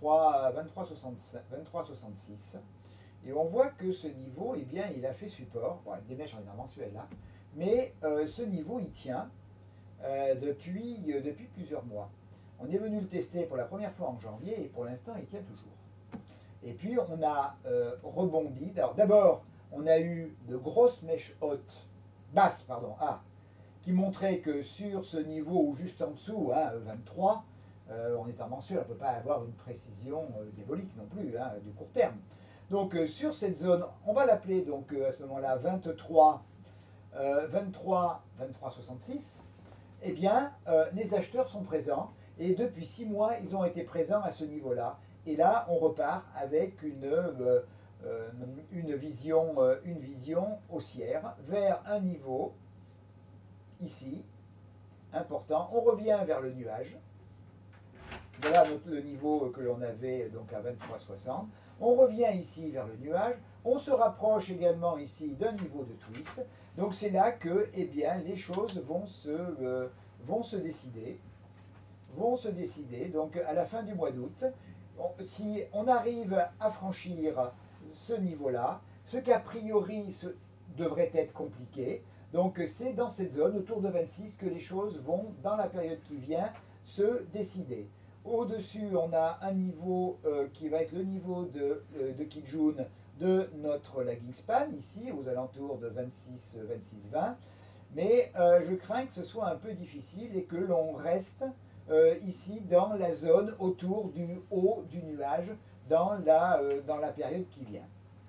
23,66. Et on voit que ce niveau, eh bien, il a fait support. Bon, des mèches en mensuel là. Mais ce niveau, il tient depuis plusieurs mois. On est venu le tester pour la première fois en janvier et pour l'instant, il tient toujours. Et puis, on a rebondi. Alors, d'abord, on a eu de grosses mèches basses, qui montraient que sur ce niveau ou juste en dessous, 23, on est en mensuel, on ne peut pas avoir une précision diabolique non plus, du court terme. Donc, sur cette zone, on va l'appeler donc à ce moment-là 23,66, eh bien, les acheteurs sont présents et depuis 6 mois, ils ont été présents à ce niveau-là. Et là, on repart avec une vision haussière vers un niveau ici important. On revient vers le nuage. voilà le niveau que l'on avait donc à 23,60. On revient ici vers le nuage. On se rapproche également ici d'un niveau de twist. Donc c'est là que eh bien, les choses vont se décider. Donc à la fin du mois d'août, si on arrive à franchir ce niveau-là, ce qu'a priori devrait être compliqué, donc c'est dans cette zone, autour de 26, que les choses vont, dans la période qui vient, se décider. Au-dessus, on a un niveau qui va être le niveau de Kijun de notre lagging span, ici, aux alentours de 26, 20. Mais je crains que ce soit un peu difficile et que l'on reste ici dans la zone autour du haut du nuage dans la période qui vient.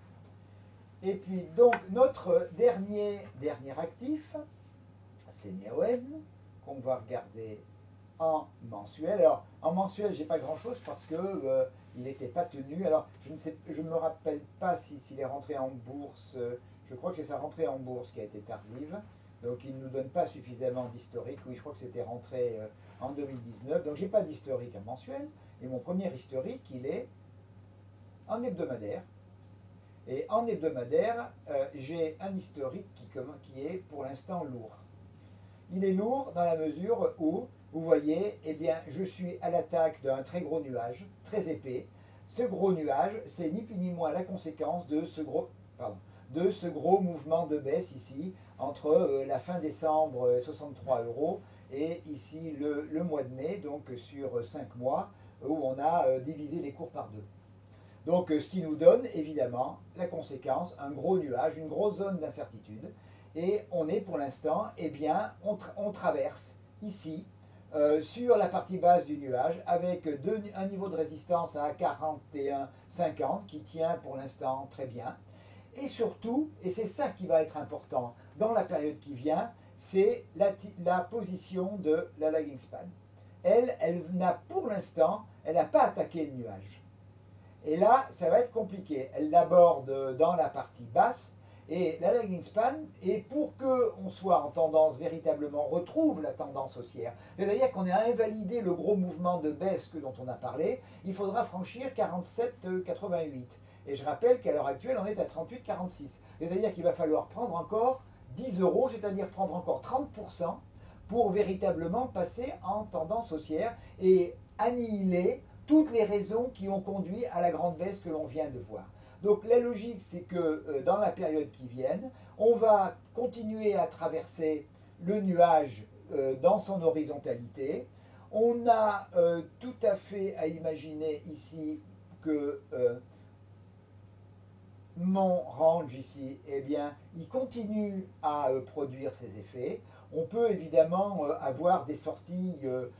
Et puis donc notre dernier actif, c'est Neoen, qu'on va regarder en mensuel. Alors en mensuel, j'ai pas grand chose parce que il n'était pas tenu. Alors je ne me rappelle pas s'il est rentré en bourse. Je crois que c'est sa rentrée en bourse qui a été tardive. Donc il ne nous donne pas suffisamment d'historique. Oui, je crois que c'était rentré en 2019. Donc j'ai pas d'historique en mensuel. Et mon premier historique, il est en hebdomadaire. Et en hebdomadaire, j'ai un historique qui est pour l'instant lourd. Il est lourd dans la mesure où, vous voyez, eh bien, je suis à l'attaque d'un très gros nuage, très épais. Ce gros nuage, c'est ni plus ni moins la conséquence de ce gros mouvement de baisse ici, entre la fin décembre, 63 € et ici le mois de mai, donc sur 5 mois, où on a divisé les cours par deux. Donc ce qui nous donne évidemment la conséquence, un gros nuage, une grosse zone d'incertitude. Et on est pour l'instant, eh bien, on traverse ici, sur la partie basse du nuage, avec un niveau de résistance à 41,50 qui tient pour l'instant très bien. Et surtout, et c'est ça qui va être important dans la période qui vient, c'est la position de la lagging span. Elle n'a pour l'instant, elle n'a pas attaqué le nuage. Et là, ça va être compliqué. Elle l'aborde dans la partie basse. Et la lagging span, et pour qu'on soit en tendance véritablement, retrouve la tendance haussière, c'est-à-dire qu'on ait invalidé le gros mouvement de baisse dont on a parlé, il faudra franchir 47,88. Et je rappelle qu'à l'heure actuelle, on est à 38,46. C'est-à-dire qu'il va falloir prendre encore 10 €, c'est-à-dire prendre encore 30% pour véritablement passer en tendance haussière et annihiler toutes les raisons qui ont conduit à la grande baisse que l'on vient de voir. Donc la logique, c'est que dans la période qui vient, on va continuer à traverser le nuage dans son horizontalité. On a tout à fait à imaginer ici que mon range ici, eh bien, il continue à produire ses effets. On peut évidemment avoir des sorties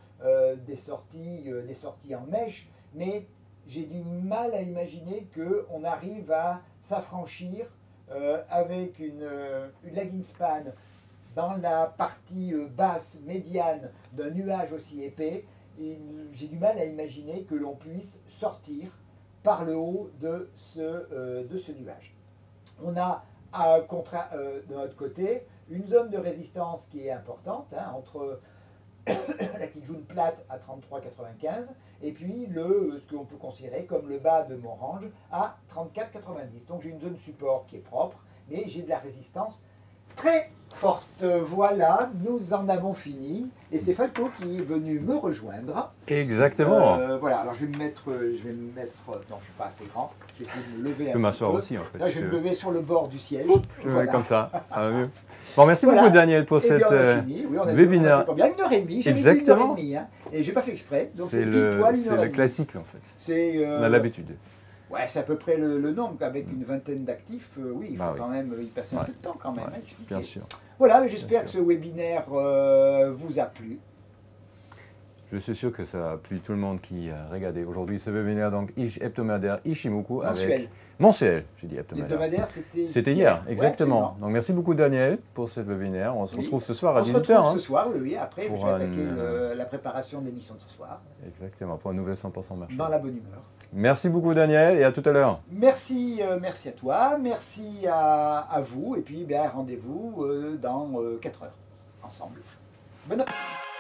en mèche, mais j'ai du mal à imaginer qu'on arrive à s'affranchir avec une lagging span dans la partie basse, médiane d'un nuage aussi épais. J'ai du mal à imaginer que l'on puisse sortir par le haut de ce nuage. On a de notre côté une zone de résistance qui est importante, hein, entre la Kijun plate à 33,95 et puis ce que l'on peut considérer comme le bas de mon range à 34,90. Donc j'ai une zone support qui est propre, mais j'ai de la résistance très forte. Voilà, nous en avons fini. Et c'est Falco qui est venu me rejoindre. Exactement. Voilà, alors je vais me mettre, non, je ne suis pas assez grand. Je vais essayer de me lever un peu. Je peux m'asseoir aussi en fait. Là, je vais me lever sur le bord du siège. Je vais comme ça. Bon, merci beaucoup Daniel pour cette webinaire. Il y a 1h30, j'ai mis 1h30, hein, et j'ai pas fait exprès. C'est le classique en fait. On a l'habitude. Ouais, c'est à peu près le nombre, avec une vingtaine d'actifs, oui, il faut quand même y passer un peu de temps quand même à expliquer. Bien sûr. Voilà, j'espère que ce webinaire vous a plu. Je suis sûr que ça a plu tout le monde qui a regardé aujourd'hui ce webinaire donc hebdomadaire Ichimoku avec mensuel, j'ai dit hebdomadaire. Hebdomadaire, c'était hier, exactement. Ouais, donc merci beaucoup Daniel pour ce webinaire. On se retrouve ce soir à 18h. On se retrouve ce soir, oui, après je vais attaquer la préparation de l'émission de ce soir. Exactement, pour un nouvel 100% marché. Dans la bonne humeur. Merci beaucoup Daniel et à tout à l'heure. Merci à toi, merci à vous et puis rendez-vous dans 4 heures ensemble. Bonne appétit.